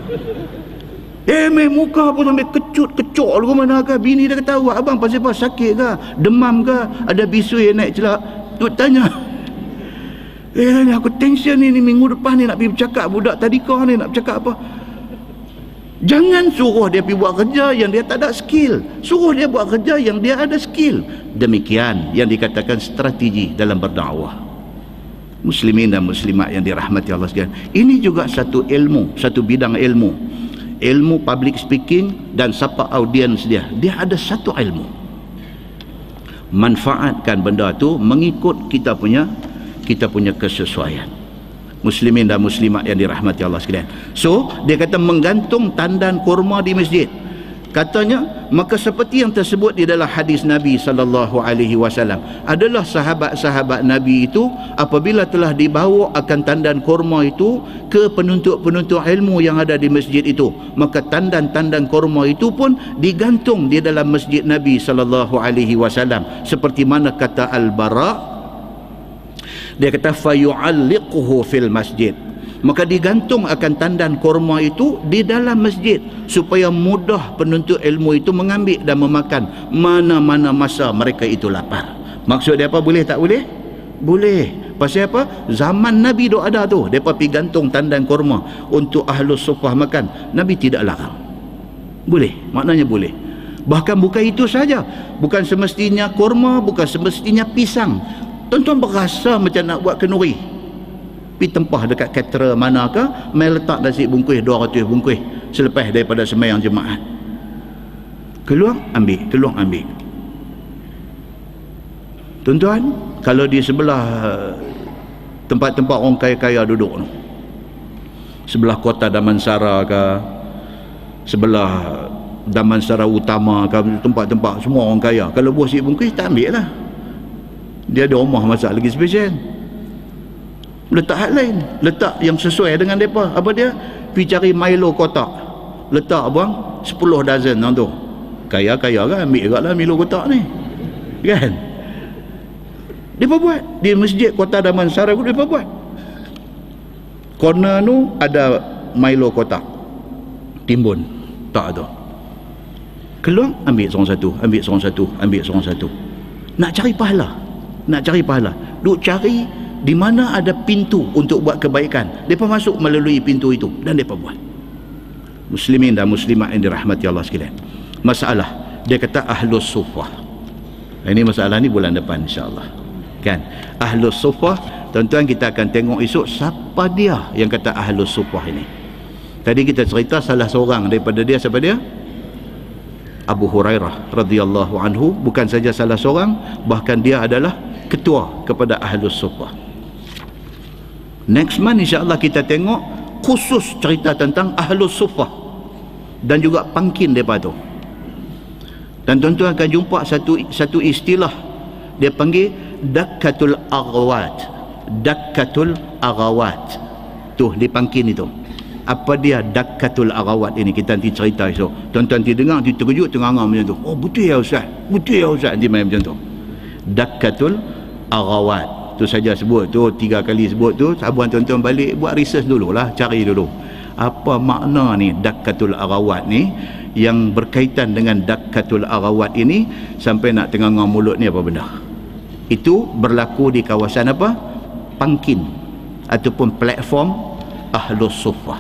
[SPEAKER 1] Muka pun sampai kecut-kecut lu mana ke. Bini dia kata, awak abang pasal apa, sakit ke, demam ke, ada bisui naik celak. Tu tanya, aku tension ni minggu depan ni nak pergi bercakap budak tadika ni, nak bercakap apa. Jangan suruh dia pergi buat kerja yang dia tak ada skill, suruh dia buat kerja yang dia ada skill. Demikian yang dikatakan strategi dalam berdakwah. Muslimin dan muslimat yang dirahmati Allah sekalian, ini juga satu ilmu, satu bidang ilmu public speaking. Dan siapa audiens dia ada satu ilmu. Manfaatkan benda tu mengikut kita punya kesesuaian. Muslimin dan muslimat yang dirahmati Allah sekalian. So dia kata menggantung tandan kurma di masjid. Katanya, maka seperti yang tersebut di dalam hadis Nabi SAW, adalah sahabat-sahabat Nabi itu apabila telah dibawa akan tandan kurma itu ke penuntut-penuntut ilmu yang ada di masjid itu, maka tandan-tandan kurma itu pun digantung di dalam masjid Nabi SAW. Seperti mana kata Al-Bara, dia kata fayu'alliquhu fil masjid, maka digantung akan tandan kurma itu di dalam masjid supaya mudah penuntut ilmu itu mengambil dan memakan mana-mana masa mereka itu lapar. Maksud dia apa? Boleh tak boleh? Boleh. Pasal apa? Zaman Nabi duk ada tu, mereka pergi gantung tandan kurma untuk ahlus sufah makan. Nabi tidak larang. Boleh, maknanya boleh. Bahkan bukan itu saja, bukan semestinya kurma, bukan semestinya pisang. Tuan-tuan berasa macam nak buat kenduri, pergi tempah dekat caterer manakah, mai letak nasi bungkus 200 bungkus selepas daripada sembahyang jemaat. Keluar ambil. Tuan-tuan, kalau di sebelah tempat-tempat orang kaya-kaya duduk tu, sebelah kota Damansara ke, sebelah Damansara Utama ke, tempat-tempat semua orang kaya, kalau buah si bungkus tak ambil lah. Dia ada rumah masak lagi spesial, letak hal lain, letak yang sesuai dengan mereka. Apa dia? Pergi cari Milo kotak, letak bang 10 dozen tu. Kaya-kaya kan ambil juga lah Milo kotak ni kan. Dia buat di masjid Kota Damansara pun dia buat. Corner tu ada Milo kotak timbun tak ada, keluar ambil seorang satu, ambil seorang satu, ambil seorang satu. Nak cari pahala, duk cari di mana ada pintu untuk buat kebaikan, mereka masuk melalui pintu itu dan mereka buat. Muslimin dan muslimat yang dirahmati Allah sekalian, masalah dia kata Ahlus Suffah. Ini masalah ni bulan depan insya-Allah kan. Ahlus Suffah, tuan-tuan, kita akan tengok esok siapa dia yang kata Ahlus Suffah ini. Tadi kita cerita salah seorang daripada dia, siapa dia? Abu Hurairah radhiyallahu anhu. Bukan saja salah seorang, bahkan dia adalah ketua kepada Ahlus Suffah. Next month insya-Allah kita tengok khusus cerita tentang Ahlus Suffah dan juga pangkin mereka tu. Dan tuan-tuan akan jumpa satu istilah, dia panggil Dakkatul Aghawat. Dakkatul Aghawat tu di pangkin itu. Apa dia Dakkatul Aghawat ini? Kita nanti cerita esok. Tuan-tuan nanti dengar, nanti terkejut tengah-tengah macam tu. Oh betul ya Ustaz, betul ya Ustaz, nanti main macam tu. Dakkatul Aghawat tu saja sebut tu, 3 kali sebut tu. Sabuan tuan-tuan balik buat research dululah, cari dulu apa makna ni Dakkatul Aghawat ni, yang berkaitan dengan Dakkatul Aghawat ini sampai nak tengah-tengah mulut ni apa benda. Itu berlaku di kawasan apa? Pangkin ataupun platform Ahlus Suffah.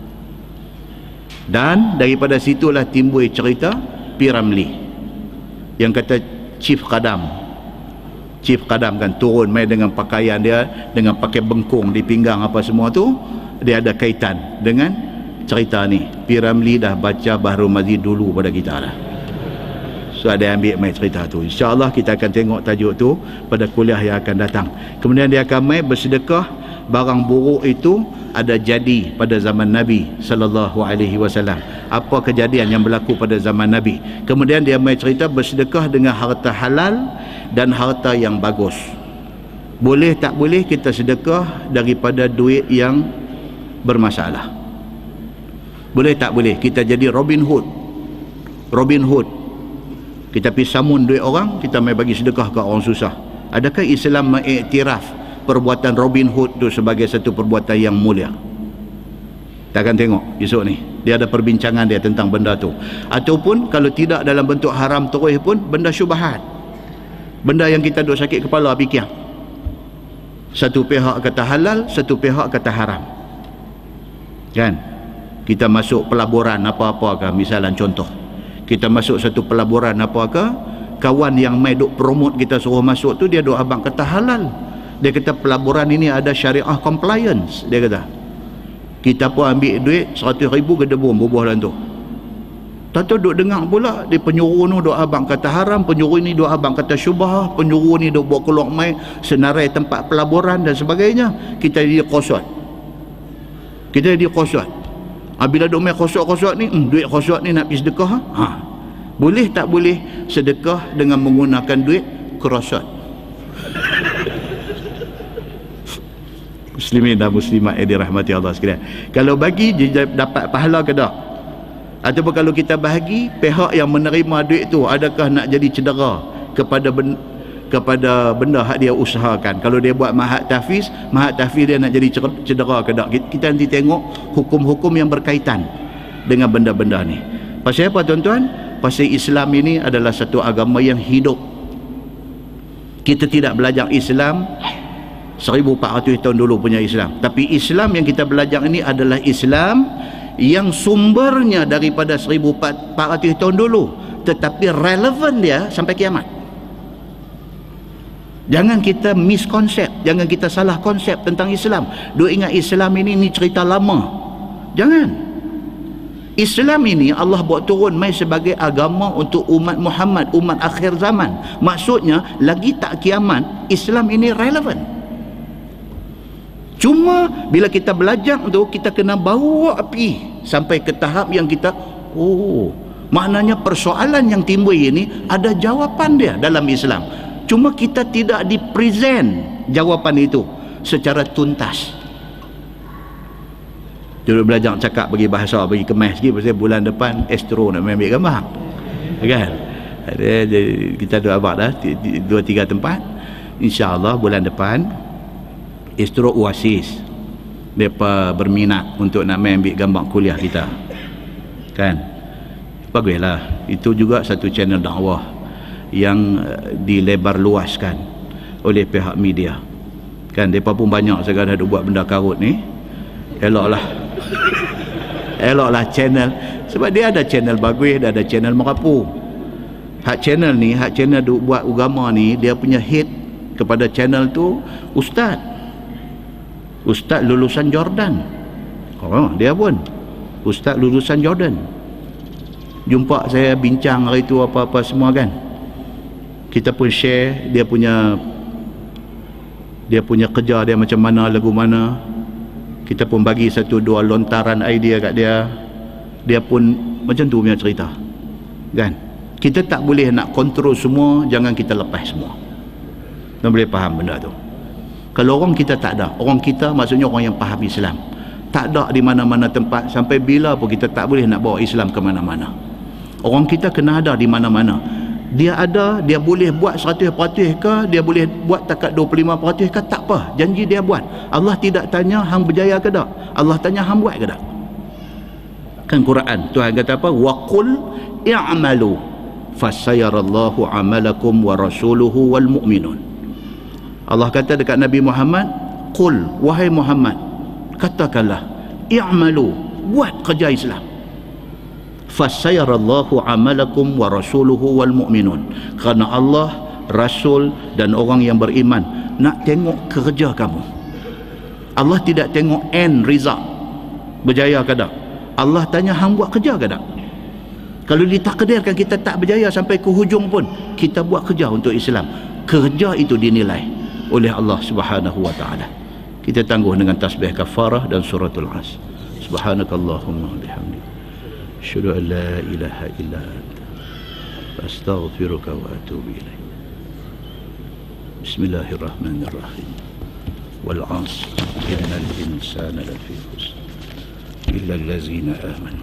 [SPEAKER 1] Dan daripada situlah timbul cerita Piramli yang kata Chief Qadam kan turun main dengan pakaian dia, dengan pakai bengkung di pinggang apa semua tu, dia ada kaitan dengan cerita ni. Piramli dah baca Bahrul Mazid dulu pada kita lah, so ada ambil main cerita tu. InsyaAllah kita akan tengok tajuk tu pada kuliah yang akan datang. Kemudian dia akan main bersedekah barang buruk itu ada jadi pada zaman Nabi sallallahu alaihi wasallam. Apa kejadian yang berlaku pada zaman Nabi. Kemudian dia main cerita bersedekah dengan harta halal dan harta yang bagus. Boleh tak boleh kita sedekah daripada duit yang bermasalah? Boleh tak boleh kita jadi Robin Hood? Kita pergi samun duit orang, kita mai bagi sedekah ke orang susah. Adakah Islam mengiktiraf perbuatan Robin Hood itu sebagai satu perbuatan yang mulia? Kita akan tengok esok ni, dia ada perbincangan dia tentang benda tu. Ataupun kalau tidak dalam bentuk haram terus pun, benda syubhat, benda yang kita duk sakit kepala fikir. Satu pihak kata halal, satu pihak kata haram kan. Kita masuk pelaburan apa-apa ke, misalan contoh, kita masuk satu pelaburan apa ke, kawan yang mai duk promote kita suruh masuk tu, dia duk abang kata halal. Dia kata pelaburan ini ada syariah compliance, dia kata. Kita pun ambil duit 100,000 gedebum bubuh dalam tu. Tahu duk dengar pula dia penyuruh ni duk abang kata haram, penyuruh ni duk abang kata syubhah, penyuruh ni duk buat keluar mai senarai tempat pelaburan dan sebagainya. Kita jadi kosot. Bila duk mai kosot-kosot ni, duit kosot ni nak pergi sedekah, boleh tak boleh sedekah dengan menggunakan duit kerosot? Muslimin dan muslimat yang dirahmati Allah sekalian, kalau bagi dia dapat pahala ke tak? Ataupun kalau kita bahagi, pihak yang menerima duit tu adakah nak jadi cedera kepada benda hak dia usahakan? Kalau dia buat mahat tahfiz dia nak jadi cedera ke tak? Kita nanti tengok hukum-hukum yang berkaitan dengan benda-benda ni. Pasal apa tuan-tuan? Pasal Islam ini adalah satu agama yang hidup. Kita tidak belajar Islam 1400 tahun dulu punya Islam, tapi Islam yang kita belajar ini adalah Islam yang sumbernya daripada 1400 tahun dulu, tetapi relevan dia sampai kiamat. Jangan kita miskonsep, jangan kita salah konsep tentang Islam. Duk ingat Islam ini cerita lama. Jangan. Islam ini Allah buat turun mai sebagai agama untuk umat Muhammad, umat akhir zaman. Maksudnya lagi tak kiamat, Islam ini relevan. Cuma bila kita belajar tu, kita kena bawa api sampai ke tahap yang kita, maknanya persoalan yang timbul ini ada jawapan dia dalam Islam. Cuma kita tidak dipresent jawapan itu secara tuntas. Dulu belajar cakap bagi bahasa, bagi kemas sikit, pasal bulan depan Astro nak ambil gambar kan. Kita ada abang dah 2-3 tempat. InsyaAllah bulan depan Istro Oasis mereka berminat untuk nak main ambil gambar kuliah kita kan. Baguslah, itu juga satu channel dakwah yang dilebar luaskan oleh pihak media kan. Mereka pun banyak sekarang ada buat benda karut ni. Eloklah channel, sebab dia ada channel bagus, dia ada channel merapu. Hak channel duk buat agama ni, dia punya head kepada channel tu ustaz lulusan Jordan. Dia pun ustaz lulusan Jordan. Jumpa saya bincang hari tu apa-apa semua kan. Kita pun share dia punya kerja dia macam mana, lagu mana. Kita pun bagi satu dua lontaran idea kat dia. Dia pun macam tu punya cerita kan. Kita tak boleh nak kontrol semua, jangan kita lepas semua. Dan boleh faham benda tu. Kalau orang kita tak ada, orang kita maksudnya orang yang faham Islam, tak ada di mana-mana tempat, sampai bila pun kita tak boleh nak bawa Islam ke mana-mana. Orang kita kena ada di mana-mana. Dia ada, dia boleh buat 100% ke, dia boleh buat takat 25% ke, tak apa, janji dia buat. Allah tidak tanya hang berjaya ke tak, Allah tanya hang buat ke tak. Kan Quran Tuhan kata apa? Wa qul i'malu fasayarallahu amalakum wa rasuluhu wal mu'minun. Allah kata dekat Nabi Muhammad, qul, wahai Muhammad, katakanlah, i'malu, buat kerja Islam, fasayarallahu amalakum wa rasuluhu wal mu'minun. Kerana Allah, Rasul dan orang yang beriman nak tengok kerja kamu. Allah tidak tengok end result, berjaya ke tak. Allah tanya hang buat kerja ke tak. Kalau ditakdirkan kita tak berjaya sampai ke hujung pun, kita buat kerja untuk Islam, kerja itu dinilai oleh Allah Subhanahu wa taala. Kita tangguh dengan tasbih kafarah dan suratul As. Subhanakallahumma bihamdika asyhadu an la ilaha illa anta astaghfiruka wa atubu ilaik. Bismillahirrahmanirrahim. Wal 'asr innal insana lafi khusr illa allazina amanu.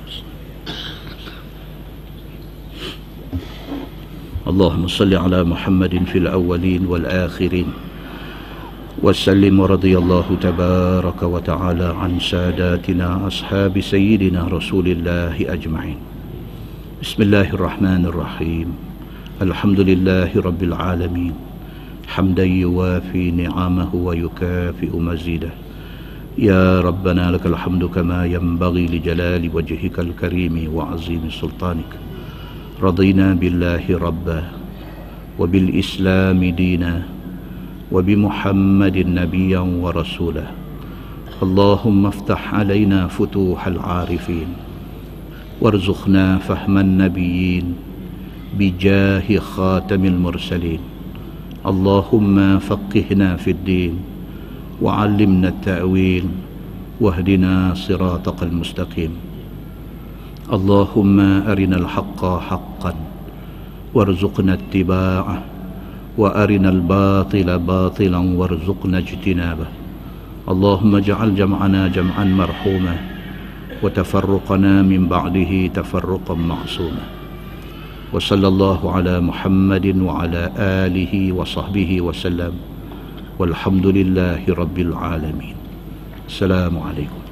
[SPEAKER 1] اللهم صل على محمد في الأولين والآخرين وسلم ورضي الله تبارك وتعالى عن ساداتنا أصحاب سيدنا رسول الله أجمعين. بسم الله الرحمن الرحيم. الحمد لله رب العالمين حمدا يوافي نعمه ويكافئ مزيده. يا ربنا لك الحمد كما ينبغي لجلال وجهك الكريم وعظيم سلطانك. رضينا بالله ربا وبالإسلام دينا وبمحمد نبيا ورسولا. اللهم افتح علينا فتوح العارفين وارزقنا فهم النبيين بجاه خاتم المرسلين. اللهم فقهنا في الدين وعلمنا التأويل واهدنا صراطك المستقيم. اللهم أرنا الحق حقا وارزقنا اتباعه وأرنا الباطل باطلا وارزقنا اجتنابه. اللهم اجعل جمعنا جمعا مرحوما وتفرقنا من بعده تفرقا معصوما. وصلى الله على محمد وعلى آله وصحبه وسلم والحمد لله رب العالمين. السلام عليكم.